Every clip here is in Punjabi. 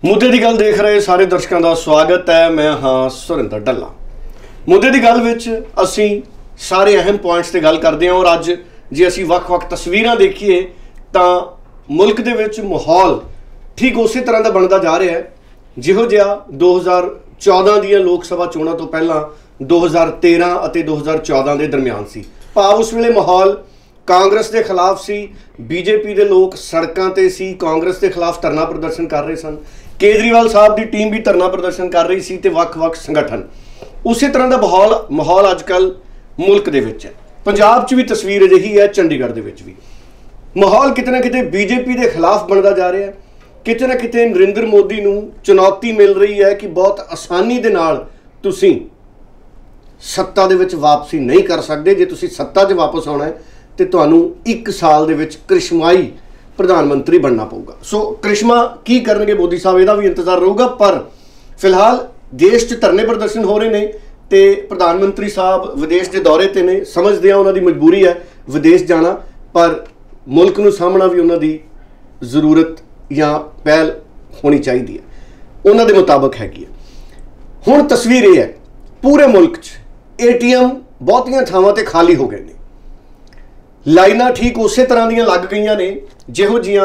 मुद्दे की गल देख रहे सारे दर्शकों का स्वागत है। मैं हाँ सुरिंदर ढल्ला। मुद्दे की गल विच असी सारे अहम पॉइंट्स ते गल करते हैं और अज जे असी वख-वख तस्वीरां देखीए तो मुल्क दे विच माहौल ठीक उस तरह का बनता जा रहा है जिहो जिहा 2014 दीयां लोक सभा चोणां तो पहला 2013 और 2014 के दरम्यान सी। भाव उस वेले माहौल कांग्रेस के खिलाफ सी, बीजेपी के लोग सड़कों ते सी, कांग्रेस के खिलाफ धरना प्रदर्शन कर रहे सन, केजरीवाल साहब की टीम भी धरना प्रदर्शन कर रही सी ते वख-वख संगठन। उस तरह का माहौल अजकल मुल्क दे विच है। पंजाब च भी तस्वीर अजिही है, चंडीगढ़ दे विच भी माहौल किते ना किते बीजेपी के खिलाफ बनता जा रहा है। किते ना किते नरेंद्र मोदी नूं चुनौती मिल रही है कि बहुत आसानी दे नाल तुसीं सत्ता दे विच वापसी नहीं कर सकते। जे तुसीं सत्ता 'च वापस आउणा है तो तुहानूं 1 साल दे विच करिश्माई प्रधानमंत्री बनना पऊगा। सो करिश्मा की करनगे मोदी साहब, इहदा भी इंतजार रहूगा। पर फिलहाल देश 'च धरने प्रदर्शन हो रहे हैं तो प्रधानमंत्री साहब विदेश के दौरे ते ने, समझते हैं उन्होंने मजबूरी है विदेश जाना, पर मुल्क नूं सामना भी उन्होंने जरूरत या पहल होनी चाहिए है, उन्होंने मुताबिक हैगी है। हुण तस्वीर यह है पूरे मुल्क च ATM बहुतियां थावां ते खाली हो गए ने। लाइनां ठीक उस तरह दियां लग गई ने जिहो जियां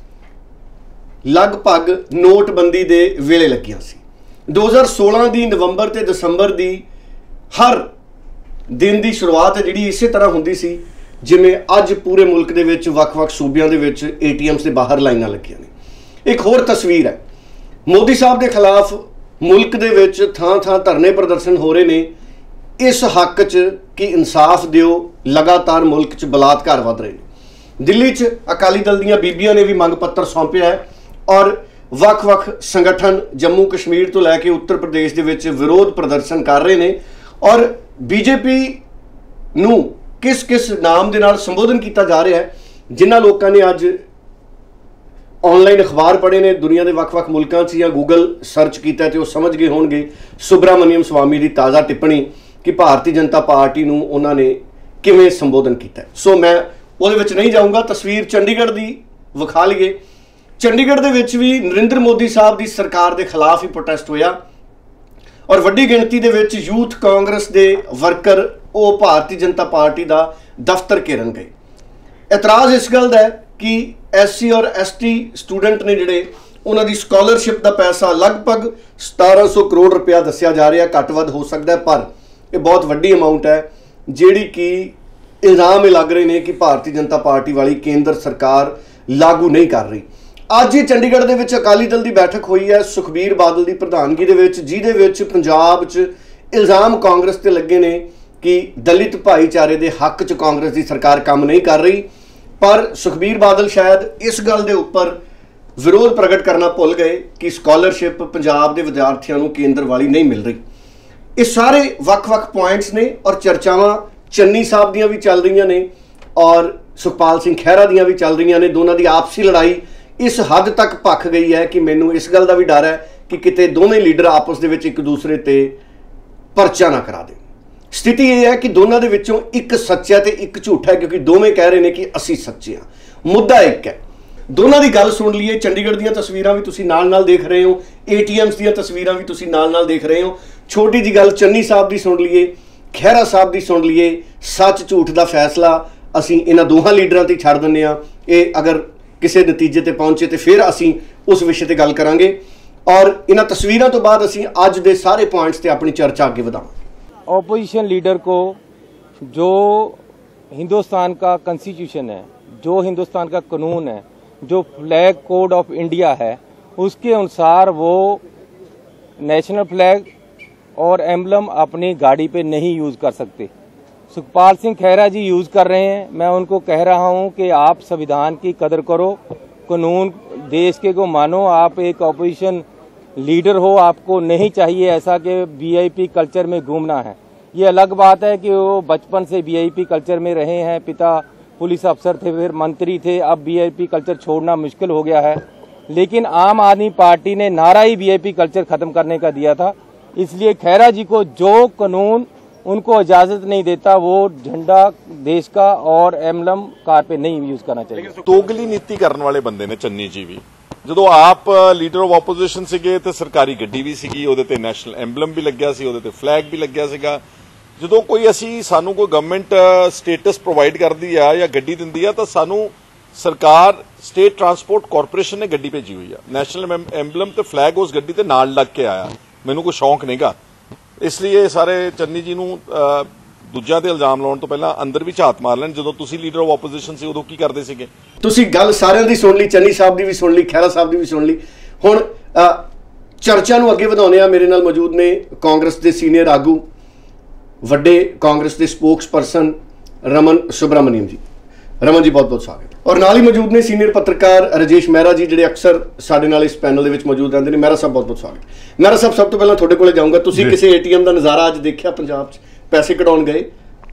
लगभग नोटबंदी दे वेले लगियां सी। 2016 दी नवंबर ते दसंबर दी हर दिन की शुरुआत है जिहड़ी इसे तरह हुंदी सी जिवें अज पूरे मुल्क दे विच वख-वख सूबियां दे विच ATMs दे बाहर लाइनां लगियां ने। एक होर तस्वीर है मोदी साहब के खिलाफ मुल्क दे विच थां-थां धरने प्रदर्शन हो रहे ने इस हक च कि इंसाफ दिओ। लगातार मुल्क च बलात्कार वध रहे हैं। दिल्ली च अकाली दल दीयां बीबियां ने भी मंग पत्र सौंपिया है और वख-वख संगठन जम्मू कश्मीर तो लैके उत्तर प्रदेश दे विच विरोध प्रदर्शन कर रहे हैं और बीजेपी नूं किस किस नाम दे नाल संबोधन किया जा रहा है। जिन्हां लोगों ने अज ऑनलाइन अखबार पढ़े ने दुनिया के वख-वख मुल्कां च या गूगल सर्च किया तो समझ गए होणगे सुब्रमण्यम स्वामी की ताज़ा टिप्पणी कि भारतीय जनता पार्टी नूं उन्होंने किवें संबोधन किया। सो मैं उहदे विच नहीं जाऊँगा। तस्वीर चंडीगढ़ की विखा लीए। चंडीगढ़ दे विच भी नरेंद्र मोदी साहब की सरकार के खिलाफ ही प्रोटेस्ट होया और वड्डी गिणती दे विच यूथ कांग्रेस के वर्कर वो भारतीय जनता पार्टी का दफ्तर घेरन गए। एतराज़ इस गल दा है कि SC और ST स्टूडेंट ने जिहड़े उन्हां दी स्कॉलरशिप का पैसा लगभग 1700 करोड़ रुपया दस्सिया जा रहा, घट वध हो सकता है, पर यह बहुत वड्डी अमाउंट है जिहड़ी कि इल्जाम लग रहे हैं कि भारतीय जनता पार्टी वाली केंद्र सरकार लागू नहीं कर रही। अज ही चंडीगढ़ दे विच अकाली दल की बैठक हुई है सुखबीर बादल की प्रधानगी दे विच, जिहदे विच पंजाब च इल्जाम कांग्रेस ते लगे ने कि दलित भाईचारे के हक च कांग्रेस की सरकार काम नहीं कर रही। पर सुखबीर बादल शायद इस गल के उपर विरोध प्रगट करना भुल गए कि स्कॉलरशिप पंजाब के विद्यार्थियों को केंद्र वाली नहीं मिल रही। ये सारे वख-वख पॉइंट्स ने और चर्चावां चन्नी साहब दियां भी चल रही ने और सुखपाल सिंह खैहरा दियां भी चल रही ने। दोनों की आपसी लड़ाई इस हद तक भख गई है कि मैनू इस गल का भी डर है कि किते दोवें लीडर आपस दे विच एक दूसरे ते परचा ना करा दें। स्थिति यह है कि दोनों के विचों एक सच्चा तो एक झूठा है, क्योंकि दोवें कह रहे हैं कि असी सच्चे हाँ। मुद्दा एक है। दोनों की गल सुन लीए। चंडीगढ़ दीयां तस्वीरां भी तुसीं नाल-नाल देख रहे हो, ATMs दीयां तस्वीरां भी तुसीं नाल-नाल देख रहे हो। छोटी जी गल चन्नी साहब की सुन लीए, खैहरा साहब की सुन लीए। सच झूठ का फैसला असीं इन्हां दोहां लीडरां ते छड्ड दिंदे हां। ये अगर किसी नतीजे ते पहुंचे तो फिर असीं उस विषय ते गल करांगे और इन्हां तस्वीरां तो बाद असीं अज दे सारे पॉइंट्स ते अपनी चर्चा आगे बढ़ावांगे। ऑपोजिशन लीडर को जो हिंदुस्तान का कॉन्स्टिट्यूशन है, जो हिंदुस्तान का कानून है, जो फ्लैग कोड ऑफ इंडिया है, उसके अनुसार वो नेशनल फ्लैग और एम्बलम अपनी गाड़ी पे नहीं यूज़ कर सकते। सुखपाल सिंह खैहरा जी यूज़ कर रहे हैं। मैं उनको कह रहा हूं कि आप संविधान की कदर करो, कानून देश के को मानो। आप एक ऑपोजिशन लीडर हो, आपको नहीं चाहिए ऐसा कि VIP कल्चर में घूमना है। ये अलग बात है कि वो बचपन से VIP कल्चर में रहे हैं, पिता पुलिस अफसर थे, फिर मंत्री थे, अब VIP कल्चर छोड़ना मुश्किल हो गया है। लेकिन आम आदमी पार्टी ने नारा ही VIP कल्चर खत्म करने का दिया था। इसलिए खैहरा जी को जो कानून उनको इजाजत नहीं देता वो झंडा देश का और एम्बलम कार पे नहीं यूज करना चाहिए। तोगली नीति करने वाले बंदे ने चन्नी जी भी ਜਦੋਂ ਆਪ ਲੀਡਰ ਆਫ ਆਪੋਜੀਸ਼ਨ ਸੀਗੇ ਤੇ ਸਰਕਾਰੀ ਗੱਡੀ ਵੀ ਸੀਗੀ, ਉਹਦੇ ਤੇ ਨੈਸ਼ਨਲ ਐਂਬਲਮ ਵੀ ਲੱਗਿਆ ਸੀ, ਉਹਦੇ ਤੇ ਫਲੈਗ ਵੀ ਲੱਗਿਆ ਸੀਗਾ। ਜਦੋਂ ਸਾਨੂੰ ਕੋਈ ਗਵਰਨਮੈਂਟ ਸਟੇਟਸ ਪ੍ਰੋਵਾਈਡ ਕਰਦੀ ਆ ਜਾਂ ਗੱਡੀ ਦਿੰਦੀ ਆ ਤਾਂ ਸਾਨੂੰ ਸਰਕਾਰ ਸਟੇਟ ਟਰਾਂਸਪੋਰਟ ਕਾਰਪੋਰੇਸ਼ਨ ਨੇ ਗੱਡੀ ਭੇਜੀ ਹੋਈ ਆ। ਨੈਸ਼ਨਲ ਐਂਬਲਮ ਤੇ ਫਲੈਗ ਉਸ ਗੱਡੀ ਤੇ ਨਾਲ ਲੱਗ ਕੇ ਆਇਆ। ਮੈਨੂੰ ਕੋਈ ਸ਼ੌਂਕ ਨਹੀਂਗਾ, ਇਸ ਲਈ ਇਹ ਸਾਰੇ ਚੰਨੀ ਜੀ ਨੂੰ ਦੂਜਿਆਂ ਤੇ ਇਲਜ਼ਾਮ ਲਾਉਣ ਤੋਂ ਪਹਿਲਾਂ ਅੰਦਰ ਵੀ ਝਾਤ ਮਾਰ ਲੈਣ। ਜਦੋਂ ਤੁਸੀਂ ਲੀਡਰ ਆਫ ਆਪੋਜੀਸ਼ਨ ਸੀ ਉਦੋਂ ਕੀ ਕਰਦੇ ਸੀਗੇ? ਤੁਸੀਂ ਗੱਲ ਸਾਰਿਆਂ ਦੀ ਸੁਣ ਲਈ, ਚੰਨੀ ਸਾਹਿਬ ਦੀ ਵੀ ਸੁਣ ਲਈ, ਖਹਿਰਾ ਸਾਹਿਬ ਦੀ ਵੀ ਸੁਣ ਲਈ। ਹੁਣ ਚਰਚਾ ਨੂੰ ਅੱਗੇ ਵਧਾਉਂਦੇ ਆ। ਮੇਰੇ ਨਾਲ ਮੌਜੂਦ ਨੇ ਕਾਂਗਰਸ ਦੇ ਸੀਨੀਅਰ ਆਗੂ, ਵੱਡੇ ਕਾਂਗਰਸ ਦੇ ਸਪੋਕਸ ਪਰਸਨ ਰਮਨ ਸੁਬਰਾਮਨੀਅਮ ਜੀ। ਰਮਨ ਜੀ ਬਹੁਤ ਬਹੁਤ ਸਵਾਗਤ। ਔਰ ਨਾਲ ਹੀ ਮੌਜੂਦ ਨੇ ਸੀਨੀਅਰ ਪੱਤਰਕਾਰ ਰਾਜੇਸ਼ ਮਹਿਰਾ ਜੀ, ਜਿਹੜੇ ਅਕਸਰ ਸਾਡੇ ਨਾਲ ਇਸ ਪੈਨਲ ਦੇ ਵਿੱਚ ਮੌਜੂਦ ਰਹਿੰਦੇ ਨੇ। ਮਹਿਰਾ ਸਾਹਿਬ ਬਹੁਤ ਬਹੁਤ ਸਵਾਗਤ। ਮਹਿਰਾ ਸਾਹਿਬ, ਸਭ ਤੋਂ ਪਹਿਲਾਂ ਤੁਹਾਡੇ ਕੋਲੇ ਜਾਊਂਗਾ। ਤੁਸੀਂ ਕਿਸੇ ਏਟੀਐਮ ਦਾ ਨਜ਼ਾਰਾ ਅੱਜ ਦੇਖਿਆ ਪੰਜਾਬ 'ਚ? ਪੈਸੇ ਕਢਾਉਣ ਗਏ?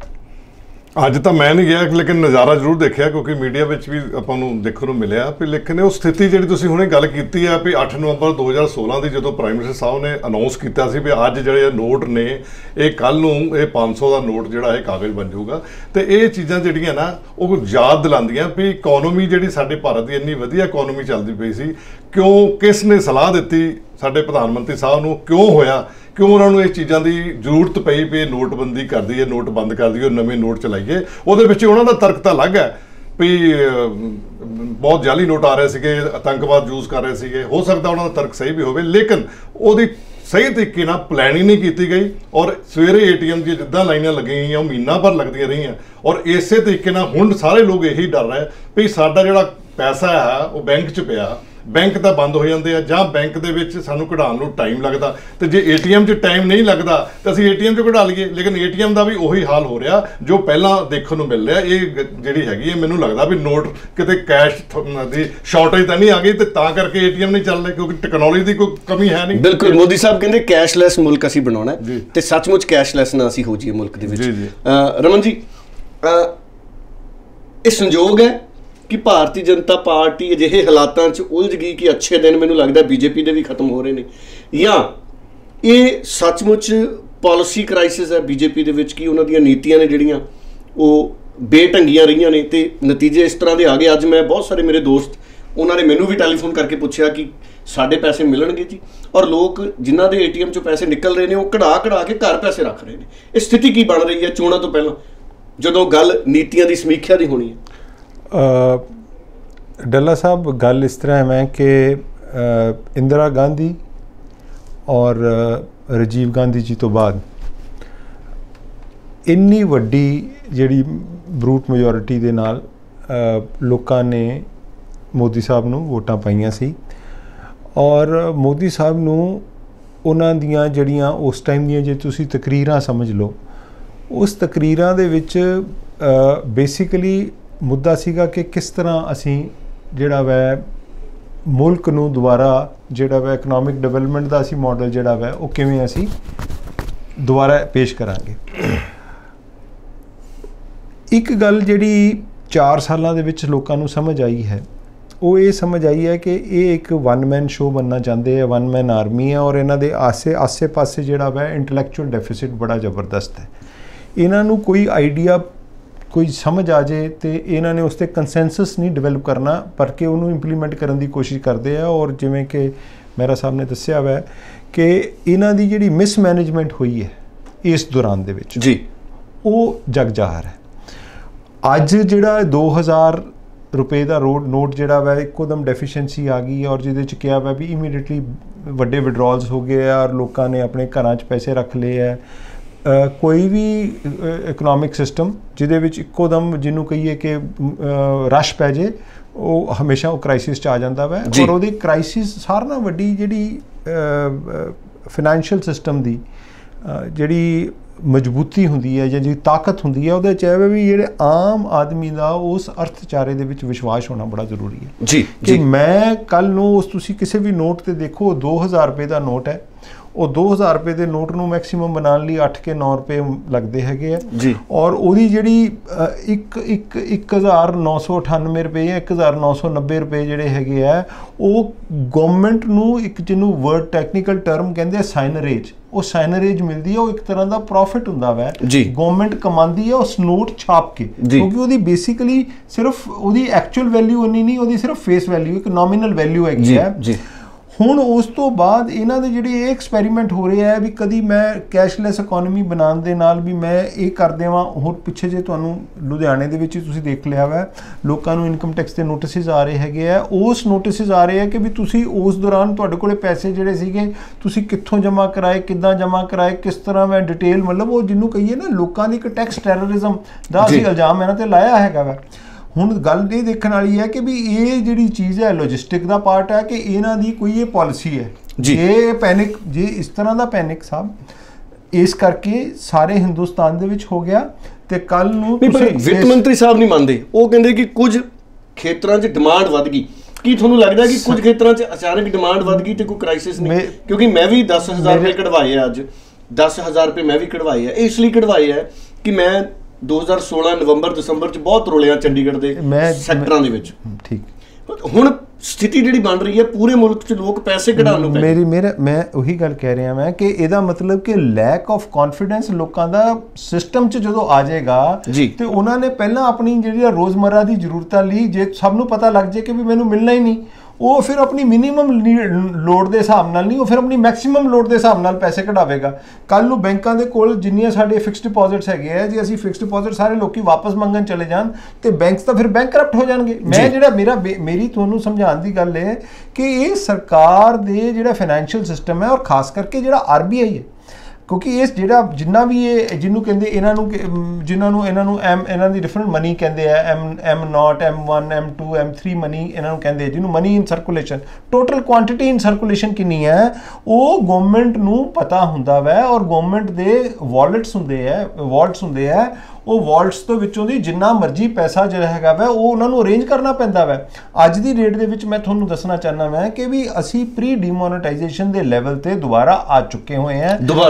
ਅੱਜ ਤਾਂ ਮੈਂ ਨਹੀਂ ਗਿਆ, ਲੇਕਿਨ ਨਜ਼ਾਰਾ ਜ਼ਰੂਰ ਦੇਖਿਆ, ਕਿਉਂਕਿ ਮੀਡੀਆ ਵਿੱਚ ਵੀ ਆਪਾਂ ਨੂੰ ਦੇਖਣ ਨੂੰ ਮਿਲਿਆ ਵੀ। ਲੇਕਿਨ ਉਹ ਸਥਿਤੀ ਜਿਹੜੀ ਤੁਸੀਂ ਹੁਣੇ ਗੱਲ ਕੀਤੀ ਆ ਵੀ 8 ਨਵੰਬਰ 2016 ਦੀ ਜਦੋਂ ਪ੍ਰਾਈਮ ਮਿਨਿਸਟਰ ਸਾਹਿਬ ਨੇ ਅਨਾਉਂਸ ਕੀਤਾ ਸੀ ਵੀ ਅੱਜ ਜਿਹੜੇ ਨੋਟ ਨੇ ਇਹ ਕੱਲ ਨੂੰ ਇਹ 500 ਦਾ ਨੋਟ ਜਿਹੜਾ ਇਹ ਕਾਗਜ਼ ਬਣ ਜਾਊਗਾ, ਤੇ ਇਹ ਚੀਜ਼ਾਂ ਜਿਹੜੀਆਂ ਨਾ ਉਹ ਯਾਦ ਦਿਲਾਉਂਦੀਆਂ ਵੀ ਇਕਨੋਮੀ ਜਿਹੜੀ ਸਾਡੇ ਭਾਰਤ ਦੀ ਇੰਨੀ ਵਧੀਆ ਇਕਨੋਮੀ ਚੱਲਦੀ ਪਈ ਸੀ, ਕਿਸ ਨੇ ਸਲਾਹ ਦਿੱਤੀ ਸਾਡੇ ਪ੍ਰਧਾਨ ਮੰਤਰੀ ਸਾਹਿਬ ਨੂੰ, ਕਿਉਂ ਹੋਇਆ, ਕਿਉਂ ਉਹਨਾਂ ਨੂੰ ਇਹ ਚੀਜ਼ਾਂ ਦੀ ਜ਼ਰੂਰਤ ਪਈ ਵੀ ਨੋਟਬੰਦੀ ਕਰ ਦਈਏ, ਨੋਟ ਬੰਦ ਕਰ ਦਈਏ, ਨਵੇਂ ਨੋਟ ਚਲਾਈਏ। ਉਹਦੇ ਵਿੱਚ ਉਹਨਾਂ ਦਾ ਤਰਕ ਤਾਂ ਅਲੱਗ ਹੈ ਵੀ ਬਹੁਤ ਜਾਲੀ ਨੋਟ ਆ ਰਹੇ ਸੀਗੇ, ਆਤੰਕਵਾਦ ਯੂਜ਼ ਕਰ ਰਹੇ ਸੀਗੇ। ਹੋ ਸਕਦਾ ਉਹਨਾਂ ਦਾ ਤਰਕ ਸਹੀ ਵੀ ਹੋਵੇ, ਲੇਕਿਨ ਉਹਦੀ ਸਹੀ ਤਰੀਕੇ ਨਾਲ ਪਲੈਨਿੰਗ ਨਹੀਂ ਕੀਤੀ ਗਈ। ਔਰ ਸਵੇਰੇ ਏਟੀਐਮ ਦੀਆਂ ਜਿੱਦਾਂ ਲਾਈਨਾਂ ਲੱਗੀਆਂ ਗਈਆਂ ਉਹ ਮਹੀਨਾ ਭਰ ਲੱਗਦੀਆਂ ਰਹੀਆਂ। ਔਰ ਇਸੇ ਤਰੀਕੇ ਨਾਲ ਹੁਣ ਸਾਰੇ ਲੋਕ ਇਹੀ ਡਰ ਰਹੇ ਵੀ ਸਾਡਾ ਜਿਹੜਾ ਪੈਸਾ ਹੈ ਉਹ ਬੈਂਕ 'ਚ ਪਿਆ, ਬੈਂਕ ਤਾਂ ਬੰਦ ਹੋ ਜਾਂਦੇ ਆ, ਜਾਂ ਬੈਂਕ ਦੇ ਵਿੱਚ ਸਾਨੂੰ ਕਢਾਉਣ ਨੂੰ ਟਾਈਮ ਲੱਗਦਾ, ਤੇ ਜੇ ਏਟੀਐਮ 'ਚ ਟਾਈਮ ਨਹੀਂ ਲੱਗਦਾ ਤਾਂ ਅਸੀਂ ਏਟੀਐਮ 'ਚ ਕਢਾ ਲਈਏ। ਲੇਕਿਨ ਏਟੀਐਮ ਦਾ ਵੀ ਉਹੀ ਹਾਲ ਹੋ ਰਿਹਾ ਜੋ ਪਹਿਲਾਂ ਦੇਖਣ ਨੂੰ ਮਿਲ ਰਿਹਾ। ਇਹ ਜਿਹੜੀ ਹੈਗੀ ਹੈ, ਮੈਨੂੰ ਲੱਗਦਾ ਵੀ ਨੋਟ ਕਿਤੇ ਕੈਸ਼ ਦੀ ਸ਼ਾਰਟੇਜ ਤਾਂ ਨਹੀਂ ਆ ਗਈ ਤੇ ਤਾਂ ਕਰਕੇ ਏਟੀਐਮ ਨਹੀਂ ਚੱਲ ਰਹੇ, ਕਿਉਂਕਿ ਟੈਕਨੋਲੋਜੀ ਦੀ ਕੋਈ ਕਮੀ ਹੈ ਨਹੀਂ। ਬਿਲਕੁਲ, ਮੋਦੀ ਸਾਹਿਬ ਕਹਿੰਦੇ ਕੈਸ਼ਲੈਸ ਮੁਲਕ ਅਸੀਂ ਬਣਾਉਣਾ ਹੈ, ਤੇ ਸੱਚਮੁੱਚ ਕੈਸ਼ਲੈਸ ਨਾ ਅਸੀਂ ਹੋ ਜਾਈਏ ਮੁਲਕ ਦੇ ਵਿੱਚ। ਰਮਨ ਜੀ, ਇਹ ਸੰਜੋਗ ਹੈ ਕਿ ਭਾਰਤੀ ਜਨਤਾ ਪਾਰਟੀ ਅਜਿਹੇ ਹਾਲਾਤਾਂ 'ਚ ਉਲਝ ਗਈ ਕਿ ਅੱਛੇ ਦਿਨ ਮੈਨੂੰ ਲੱਗਦਾ ਬੀਜੇਪੀ ਦੇ ਵੀ ਖਤਮ ਹੋ ਰਹੇ ਨੇ, ਜਾਂ ਇਹ ਸੱਚਮੁੱਚ ਪਾਲਿਸੀ ਕ੍ਰਾਈਸਿਸ ਹੈ ਬੀਜੇਪੀ ਦੇ ਵਿੱਚ ਕਿ ਉਹਨਾਂ ਦੀਆਂ ਨੀਤੀਆਂ ਨੇ ਜਿਹੜੀਆਂ ਉਹ ਬੇਢੰਗੀਆਂ ਰਹੀਆਂ ਨੇ ਤੇ ਨਤੀਜੇ ਇਸ ਤਰ੍ਹਾਂ ਦੇ ਆ ਗਏ? ਅੱਜ ਮੈਂ ਬਹੁਤ ਸਾਰੇ ਮੇਰੇ ਦੋਸਤ, ਉਹਨਾਂ ਨੇ ਮੈਨੂੰ ਵੀ ਟੈਲੀਫੋਨ ਕਰਕੇ ਪੁੱਛਿਆ ਕਿ ਸਾਡੇ ਪੈਸੇ ਮਿਲਣਗੇ ਜੀ, ਔਰ ਲੋਕ ਜਿਨ੍ਹਾਂ ਦੇ ਏਟੀਐਮ 'ਚੋਂ ਪੈਸੇ ਨਿਕਲ ਰਹੇ ਨੇ ਉਹ ਕਢਾ ਕੇ ਘਰ ਪੈਸੇ ਰੱਖ ਰਹੇ ਨੇ। ਇਹ ਸਥਿਤੀ ਕੀ ਬਣ ਰਹੀ ਹੈ ਚੋਣਾਂ ਤੋਂ ਪਹਿਲਾਂ, ਜਦੋਂ ਗੱਲ ਨੀਤੀਆਂ ਦੀ ਸਮੀਖਿਆ ਦੀ ਹੋਣੀ ਹੈ? ਡੱਲਾ ਸਾਹਿਬ, ਗੱਲ ਇਸ ਤਰ੍ਹਾਂ ਹੈ ਕਿ ਇੰਦਰਾ ਗਾਂਧੀ ਔਰ ਰਾਜੀਵ ਗਾਂਧੀ ਜੀ ਤੋਂ ਬਾਅਦ ਇੰਨੀ ਵੱਡੀ ਜਿਹੜੀ ਬਰੂਟ ਮੈਜੋਰਿਟੀ ਦੇ ਨਾਲ ਲੋਕਾਂ ਨੇ ਮੋਦੀ ਸਾਹਿਬ ਨੂੰ ਵੋਟਾਂ ਪਾਈਆਂ ਸੀ, ਔਰ ਮੋਦੀ ਸਾਹਿਬ ਨੂੰ ਉਹਨਾਂ ਦੀਆਂ ਜਿਹੜੀਆਂ ਉਸ ਟਾਈਮ ਦੀਆਂ ਜੇ ਤੁਸੀਂ ਤਕਰੀਰਾਂ ਸਮਝ ਲਓ, ਉਸ ਤਕਰੀਰਾਂ ਦੇ ਵਿੱਚ ਬੇਸਿਕਲੀ ਮੁੱਦਾ ਸੀਗਾ ਕਿ ਕਿਸ ਤਰ੍ਹਾਂ ਅਸੀਂ ਜਿਹੜਾ ਵੈ ਮੁਲਕ ਨੂੰ ਦੁਬਾਰਾ ਜਿਹੜਾ ਵੈ ਇਕਨੋਮਿਕ ਡਿਵੈਲਪਮੈਂਟ ਦਾ ਅਸੀਂ ਮਾਡਲ ਜਿਹੜਾ ਵੈ ਉਹ ਕਿਵੇਂ ਅਸੀਂ ਦੁਬਾਰਾ ਪੇਸ਼ ਕਰਾਂਗੇ। ਇੱਕ ਗੱਲ ਜਿਹੜੀ 4 ਸਾਲਾਂ ਦੇ ਵਿੱਚ ਲੋਕਾਂ ਨੂੰ ਸਮਝ ਆਈ ਹੈ, ਉਹ ਇਹ ਸਮਝ ਆਈ ਹੈ ਕਿ ਇਹ ਇੱਕ ਵਨ ਮੈਨ ਸ਼ੋਅ ਬਣਨਾ ਚਾਹੁੰਦੇ ਆ, ਵਨ ਮੈਨ ਆਰਮੀ ਹੈ, ਔਰ ਇਹਨਾਂ ਦੇ ਆਸੇ ਪਾਸੇ ਜਿਹੜਾ ਵੈ ਇੰਟੈਲੈਕਚੁਅਲ ਡੈਫਿਸਿਟ ਬੜਾ ਜ਼ਬਰਦਸਤ ਹੈ। ਇਹਨਾਂ ਨੂੰ ਕੋਈ ਆਈਡੀਆ ਕੋਈ ਸਮਝ ਆ ਜਾਏ ਤੇ ਇਹਨਾਂ ਨੇ ਉਸ 'ਤੇ ਕੰਸੈਂਸਸ ਨਹੀਂ ਡਿਵੈਲਪ ਕਰਨਾ, ਪਰ ਕਿ ਉਹਨੂੰ ਇੰਪਲੀਮੈਂਟ ਕਰਨ ਦੀ ਕੋਸ਼ਿਸ਼ ਕਰਦੇ ਆ। ਔਰ ਜਿਵੇਂ ਕਿ ਮਹਿਰਾ ਸਾਹਿਬ ਨੇ ਦੱਸਿਆ ਵੈ ਕਿ ਇਹਨਾਂ ਦੀ ਜਿਹੜੀ ਮਿਸਮੈਨੇਜਮੈਂਟ ਹੋਈ ਹੈ ਇਸ ਦੌਰਾਨ ਦੇ ਵਿੱਚ ਜੀ, ਉਹ ਜਗ ਜ਼ਾਹਰ ਹੈ। ਅੱਜ ਜਿਹੜਾ 2000 ਰੁਪਏ ਦਾ ਨੋਟ ਜਿਹੜਾ ਵੈ ਇੱਕੋਦਮ ਡੈਫੀਸ਼ੀਐਂਸੀ ਆ ਗਈ ਔਰ ਜਿਹਦੇ 'ਚ ਕਿਹਾ ਵੈ ਵੀ ਇਮੀਡੀਏਟਲੀ ਵੱਡੇ ਵਿਡਰੋਲਸ ਹੋ ਗਏ ਆ ਔਰ ਲੋਕਾਂ ਨੇ ਆਪਣੇ ਘਰਾਂ 'ਚ ਪੈਸੇ ਰੱਖ ਲਏ ਹੈ। ਕੋਈ ਵੀ ਇਕਨੋਮਿਕ ਸਿਸਟਮ ਜਿਹਦੇ ਵਿੱਚ ਇੱਕੋ ਦਮ ਜਿਹਨੂੰ ਕਹੀਏ ਕਿ ਰਸ਼ ਪੈ ਜੇ, ਉਹ ਹਮੇਸ਼ਾ ਉਹ ਕ੍ਰਾਈਸਿਸ 'ਚ ਆ ਜਾਂਦਾ ਵੈ। ਔਰ ਉਹਦੀ ਕ੍ਰਾਈਸਿਸ ਸਾਰਿਆਂ ਨਾਲੋਂ ਵੱਡੀ ਜਿਹੜੀ ਫਾਈਨੈਂਸ਼ੀਅਲ ਸਿਸਟਮ ਦੀ ਜਿਹੜੀ ਮਜ਼ਬੂਤੀ ਹੁੰਦੀ ਹੈ ਜਾਂ ਜਿਹੜੀ ਤਾਕਤ ਹੁੰਦੀ ਹੈ, ਉਹਦੇ 'ਚ ਇਹ ਵੀ ਜਿਹੜੇ ਆਮ ਆਦਮੀ ਦਾ ਉਸ ਅਰਥਚਾਰੇ ਦੇ ਵਿੱਚ ਵਿਸ਼ਵਾਸ ਹੋਣਾ ਬੜਾ ਜ਼ਰੂਰੀ ਹੈ ਜੀ। ਕਿ ਮੈਂ ਕੱਲ੍ਹ ਨੂੰ ਉਸ ਤੁਸੀਂ ਕਿਸੇ ਵੀ ਨੋਟ 'ਤੇ ਦੇਖੋ, 2000 ਰੁਪਏ ਦਾ ਨੋਟ ਹੈ, ਉਹ 2000 ਰੁਪਏ ਦੇ ਨੋਟ ਨੂੰ ਮੈਕਸਿਮਮ ਬਣਾਉਣ ਲਈ 8 ਕੇ 9 ਰੁਪਏ ਲੱਗਦੇ ਹੈਗੇ ਆ ਜੀ। ਔਰ ਉਹਦੀ ਜਿਹੜੀ 1998 ਰੁਪਏ ਜਾਂ 1990 ਰੁਪਏ ਜਿਹੜੇ ਹੈਗੇ ਆ ਉਹ ਗਵਰਨਮੈਂਟ ਨੂੰ ਇੱਕ ਜਿਹਨੂੰ ਵਰਡ ਟੈਕਨੀਕਲ ਟਰਮ ਕਹਿੰਦੇ ਆ ਸਾਈਨਰੇਜ, ਉਹ ਸਾਈਨਰੇਜ ਮਿਲਦੀ ਹੈ। ਉਹ ਇੱਕ ਤਰ੍ਹਾਂ ਦਾ ਪ੍ਰੋਫਿਟ ਹੁੰਦਾ ਵਾ ਗਵਰਨਮੈਂਟ ਕਮਾਉਂਦੀ ਹੈ ਉਸ ਨੋਟ ਛਾਪ ਕੇ, ਕਿਉਂਕਿ ਉਹਦੀ ਬੇਸਿਕਲੀ ਸਿਰਫ ਉਹਦੀ ਐਕਚੁਅਲ ਵੈਲਿਊ ਉਨੀ ਨਹੀਂ, ਉਹਦੀ ਸਿਰਫ ਫੇਸ ਵੈਲਿਊ ਇੱਕ ਨੋਮੀਨਲ ਵੈਲਿਊ ਹੈਗੀ ਹੈ। ਹੁਣ ਉਸ ਤੋਂ ਬਾਅਦ ਇਹਨਾਂ ਦੇ ਜਿਹੜੇ ਇਹ ਐਕਸਪੈਰੀਮੈਂਟ ਹੋ ਰਹੇ ਹੈ ਵੀ ਕਦੀ ਮੈਂ ਕੈਸ਼ਲੈਸ ਇਕੋਨਮੀ ਬਣਾਉਣ ਦੇ ਨਾਲ ਵੀ ਮੈਂ ਇਹ ਕਰ ਦੇਵਾਂ। ਹੋਰ ਪਿੱਛੇ ਜੇ ਤੁਹਾਨੂੰ ਲੁਧਿਆਣੇ ਦੇ ਵਿੱਚ ਤੁਸੀਂ ਦੇਖ ਲਿਆ ਵਾ ਲੋਕਾਂ ਨੂੰ ਇਨਕਮ ਟੈਕਸ ਦੇ ਨੋਟਿਸਿਸ ਆ ਰਹੇ ਹੈਗੇ ਆ, ਉਸ ਨੋਟਿਸਿਸ ਆ ਰਹੇ ਆ ਕਿ ਵੀ ਤੁਸੀਂ ਉਸ ਦੌਰਾਨ ਤੁਹਾਡੇ ਕੋਲੇ ਪੈਸੇ ਜਿਹੜੇ ਸੀਗੇ ਤੁਸੀਂ ਕਿੱਥੋਂ ਜਮ੍ਹਾਂ ਕਰਾਏ, ਕਿੱਦਾਂ ਜਮ੍ਹਾਂ ਕਰਾਏ, ਕਿਸ ਤਰ੍ਹਾਂ ਮੈਂ ਡਿਟੇਲ, ਮਤਲਬ ਉਹ ਜਿਹਨੂੰ ਕਹੀਏ ਨਾ ਲੋਕਾਂ ਦੀ ਇੱਕ ਟੈਕਸ ਟੈਰਰਿਜ਼ਮ ਦਾ ਅਸੀਂ ਇਲਜ਼ਾਮ ਇਹਨਾਂ ਤੇ ਲਾਇਆ ਹੈਗਾ ਵਾ। ਹੁਣ ਗੱਲ ਇਹ ਦੇਖਣ ਵਾਲੀ ਹੈ ਕਿ ਵੀ ਇਹ ਜਿਹੜੀ ਚੀਜ਼ ਹੈ ਲੌਜਿਸਟਿਕ ਦਾ ਪਾਰਟ ਹੈ ਕਿ ਇਹਨਾਂ ਦੀ ਕੋਈ ਇਹ ਪਾਲਿਸੀ ਹੈ। ਜੇ ਪੈਨਿਕ, ਜੇ ਇਸ ਤਰ੍ਹਾਂ ਦਾ ਪੈਨਿਕ ਸਾਹਿਬ ਇਸ ਕਰਕੇ ਸਾਰੇ ਹਿੰਦੁਸਤਾਨ ਦੇ ਵਿੱਚ ਹੋ ਗਿਆ ਤੇ ਕੱਲ ਨੂੰ ਵਿੱਤ ਮੰਤਰੀ ਸਾਹਿਬ ਨਹੀਂ ਮੰਨਦੇ। ਉਹ ਕਹਿੰਦੇ ਕਿ ਕੁਝ ਖੇਤਰਾਂ 'ਚ ਡਿਮਾਂਡ ਵੱਧ ਗਈ। ਕੀ ਤੁਹਾਨੂੰ ਲੱਗਦਾ ਕਿ ਕੁਝ ਖੇਤਰਾਂ 'ਚ ਅਚਾਨਕ ਡਿਮਾਂਡ ਵੱਧ ਗਈ ਤੇ ਕੋਈ ਕ੍ਰਾਈਸਿਸ ਨਹੀਂ? ਕਿਉਂਕਿ ਮੈਂ ਵੀ 10,000 ਰੁਪਏ ਕਢਵਾਏ ਆ, ਅੱਜ 10,000 ਰੁਪਏ ਮੈਂ ਵੀ ਕਢਵਾਏ ਆ। ਇਸ ਲਈ ਕਢਵਾਏ ਆ ਕਿ ਮੈਂ 2016 ਨਵੰਬਰ ਦਸੰਬਰ 'ਚ ਬਹੁਤ ਰੋਲਿਆ ਚੰਡੀਗੜ੍ਹ ਦੇ ਸੈਕਟਰਾਂ ਦੇ ਵਿੱਚ। ਠੀਕ, ਹੁਣ ਸਥਿਤੀ ਜਿਹੜੀ ਬਣ ਰਹੀ ਹੈ ਪੂਰੇ ਮੁਲਕ 'ਚ ਲੋਕ ਪੈਸੇ ਕਢਾਉਣ ਨੂੰ ਮੈਂ ਉਹੀ ਗੱਲ ਕਹਿ ਰਿਹਾ ਮੈਂ ਕਿ ਇਹਦਾ ਮਤਲਬ ਕਿ ਲੈਕ ਆਫ ਕੌਨਫੀਡੈਂਸ ਲੋਕਾਂ ਦਾ ਸਿਸਟਮ 'ਚ ਜਦੋਂ ਆ ਜਾਏਗਾ ਤੇ ਉਹਨਾਂ ਨੇ ਪਹਿਲਾਂ ਆਪਣੀ ਜਿਹੜੀ ਰੋਜ਼ਮर्रा ਦੀ ਜ਼ਰੂਰਤਾਂ ਲਈ, ਜੇ ਸਭ ਨੂੰ ਪਤਾ ਲੱਗ ਜਾਏ ਕਿ ਵੀ ਮੈਨੂੰ ਮਿਲਣਾ ਹੀ ਨਹੀਂ, ਉਹ ਫਿਰ ਆਪਣੀ ਮਿਨੀਮਮ ਲੋੜ ਦੇ ਹਿਸਾਬ ਨਾਲ ਨਹੀਂ, ਉਹ ਫਿਰ ਆਪਣੀ ਮੈਕਸਿਮਮ ਲੋੜ ਦੇ ਹਿਸਾਬ ਨਾਲ ਪੈਸੇ ਕਢਾਵੇਗਾ। ਕੱਲ ਨੂੰ ਬੈਂਕਾਂ ਦੇ ਕੋਲ ਜਿੰਨੀਆਂ ਸਾਡੇ ਫਿਕਸਡ ਡਿਪੋਜ਼ਿਟਸ ਹੈਗੇ ਆ, ਜੇ ਅਸੀਂ ਫਿਕਸਡ ਡਿਪੋਜ਼ਿਟ ਸਾਰੇ ਲੋਕੀ ਵਾਪਸ ਮੰਗਣ ਚਲੇ ਜਾਣ ਤੇ ਬੈਂਕਸ ਤਾਂ ਫਿਰ ਬੈਂਕਰਪਟ ਹੋ ਜਾਣਗੇ। ਮੈਂ ਜਿਹੜਾ ਮੇਰੀ ਤੁਹਾਨੂੰ ਸਮਝਾਉਣ ਦੀ ਗੱਲ ਹੈ ਕਿ ਇਹ ਸਰਕਾਰ ਦੇ ਜਿਹੜਾ ਫਾਈਨੈਂਸ਼ੀਅਲ ਸਿਸਟਮ ਹੈ ਔਰ ਖਾਸ ਕਰਕੇ ਜਿਹੜਾ RBI ਹੈ, ਕਿਉਂਕਿ ਇਸ ਜਿਹੜਾ ਜਿੰਨਾ ਵੀ ਇਹ ਜਿਹਨੂੰ ਕਹਿੰਦੇ ਇਹਨਾਂ ਨੂੰ ਇਹਨਾਂ ਦੀ ਡਿਫਰੈਂਟ ਮਨੀ ਕਹਿੰਦੇ ਆ, M0, M1, M2, M3 money ਇਹਨਾਂ ਨੂੰ ਕਹਿੰਦੇ, ਜਿਹਨੂੰ money in circulation, total quantity in circulation ਕਿੰਨੀ ਹੈ ਉਹ ਗਵਰਨਮੈਂਟ ਨੂੰ ਪਤਾ ਹੁੰਦਾ ਵੈ। ਔਰ ਗਵਰਨਮੈਂਟ ਦੇ ਵਾਲਟਸ ਹੁੰਦੇ ਆ, ਉਹ ਵਾਲਟਸ ਤੋਂ ਵਿੱਚੋਂ ਦੀ ਜਿੰਨਾ ਮਰਜ਼ੀ ਪੈਸਾ ਜਿਹੜਾ ਹੈਗਾ ਵੈ ਉਹ ਉਹਨਾਂ ਨੂੰ ਅਰੇਂਜ ਕਰਨਾ ਪੈਂਦਾ ਵੈ। ਅੱਜ ਦੀ ਡੇਟ ਦੇ ਵਿੱਚ ਮੈਂ ਤੁਹਾਨੂੰ ਦੱਸਣਾ ਚਾਹੁੰਦਾ ਮੈਂ ਕਿ ਵੀ ਅਸੀਂ ਪ੍ਰੀ ਡੀਮੋਨੇਟਾਈਜੇਸ਼ਨ ਦੇ ਲੈਵਲ ਤੇ ਦੁਬਾਰਾ ਆ ਚੁੱਕੇ ਹੋਏ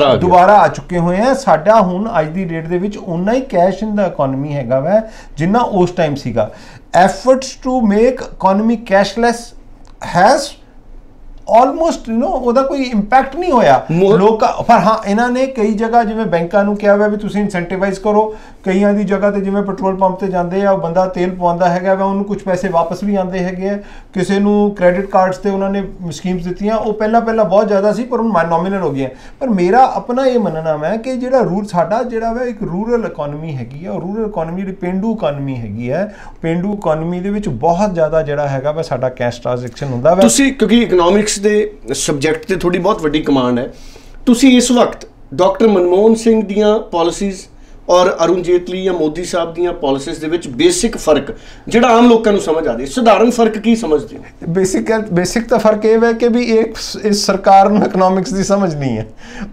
ਹਾਂ। ਸਾਡਾ ਹੁਣ ਅੱਜ ਦੀ ਡੇਟ ਦੇ ਵਿੱਚ ਉਨਾ ਹੀ ਕੈਸ਼ ਇਨ ਦਾ ਇਕਨੋਮੀ ਹੈਗਾ ਵੈ ਜਿੰਨਾ ਉਸ ਟਾਈਮ ਸੀਗਾ। Efforts to make economy cashless has almost ਉਹਦਾ ਕੋਈ ਇੰਪੈਕਟ ਨਹੀਂ ਹੋਇਆ ਲੋਕਾਂ ਪਰ। ਹਾਂ, ਇਹਨਾਂ ਨੇ ਕਈ ਜਗ੍ਹਾ ਜਿਵੇਂ ਬੈਂਕਾਂ ਨੂੰ ਕਿਹਾ ਹੋਇਆ ਵੀ ਤੁਸੀਂ ਇਨਸੈਂਟੀਵਾਈਜ਼ ਕਰੋ, ਕਈਆਂ ਦੀ ਜਗ੍ਹਾ ਤੇ ਜਿਵੇਂ ਪੈਟਰੋਲ ਪੰਪ ਤੇ ਜਾਂਦੇ ਆ, ਉਹ ਬੰਦਾ ਤੇਲ ਪਵਾਉਂਦਾ ਹੈਗਾ ਵਾ, ਉਹਨੂੰ ਕੁਝ ਪੈਸੇ ਵਾਪਸ ਵੀ ਆਉਂਦੇ ਹੈਗੇ ਆ। ਕਿਸੇ ਨੂੰ ਕ੍ਰੈਡਿਟ ਕਾਰਡਸ ਤੇ ਉਹਨਾਂ ਨੇ ਸਕੀਮਸ ਦਿੱਤੀਆਂ, ਉਹ ਪਹਿਲਾਂ ਬਹੁਤ ਜ਼ਿਆਦਾ ਸੀ ਪਰ ਹੁਣ ਨੋਮੀਨਲ ਹੋ ਗਈਆਂ। ਪਰ ਮੇਰਾ ਆਪਣਾ ਇਹ ਮੰਨਣਾ ਹੈ ਕਿ ਜਿਹੜਾ ਸਾਡਾ ਜਿਹੜਾ ਵਾ ਇੱਕ ਰੂਰਲ ਇਕਨੋਮੀ ਹੈਗੀ ਆ, ਉਹ ਰੂਰਲ ਇਕਨੋਮੀ ਜਿਹੜੀ ਪੇਂਡੂ ਇਕਨੋਮੀ ਹੈਗੀ ਹੈ, ਪੇਂਡੂ ਇਕਨੋਮੀ ਦੇ ਵਿੱਚ ਬਹੁਤ ਜ਼ਿਆਦਾ ਜਿਹੜਾ ਹੈਗਾ ਵਾ ਸਾਡਾ ਕੈਸ਼ ਟ੍ਰਾਂਜੈਕਸ਼ਨ ਹੁੰਦਾ ਵਾ। ਤੁਸੀਂ ਕਿਉਂਕਿ ਇਕਨੋਮਿਕਸ ਦੇ ਸਬਜੈਕਟ ਤੇ ਥੋੜੀ ਬਹੁਤ ਵੱਡੀ ਕਮਾਂਡ ਹੈ, ਤੁਸੀਂ ਇਸ ਵਕਤ ਡਾਕਟਰ ਮਨਮੋਹਨ ਸਿੰਘ ਦੀਆਂ ਪਾਲਿਸੀਜ਼ ਔਰ ਅਰੁਣ ਜੇਤਲੀ ਜਾਂ ਮੋਦੀ ਸਾਹਿਬ ਦੀਆਂ ਪਾਲਿਸੀਜ਼ ਦੇ ਵਿੱਚ ਬੇਸਿਕ ਫਰਕ ਜਿਹੜਾ ਆਮ ਲੋਕਾਂ ਨੂੰ ਸਮਝ ਆਦੇ, ਸਧਾਰਨ ਫਰਕ ਕੀ ਸਮਝਦੇ ਹੋ? ਬੇਸਿਕ ਤਾਂ ਫਰਕ ਇਹ ਹੈ ਕਿ ਵੀ ਇਸ ਸਰਕਾਰ ਨੂੰ ਇਕਨੋਮਿਕਸ ਦੀ ਸਮਝ ਨਹੀਂ ਹੈ।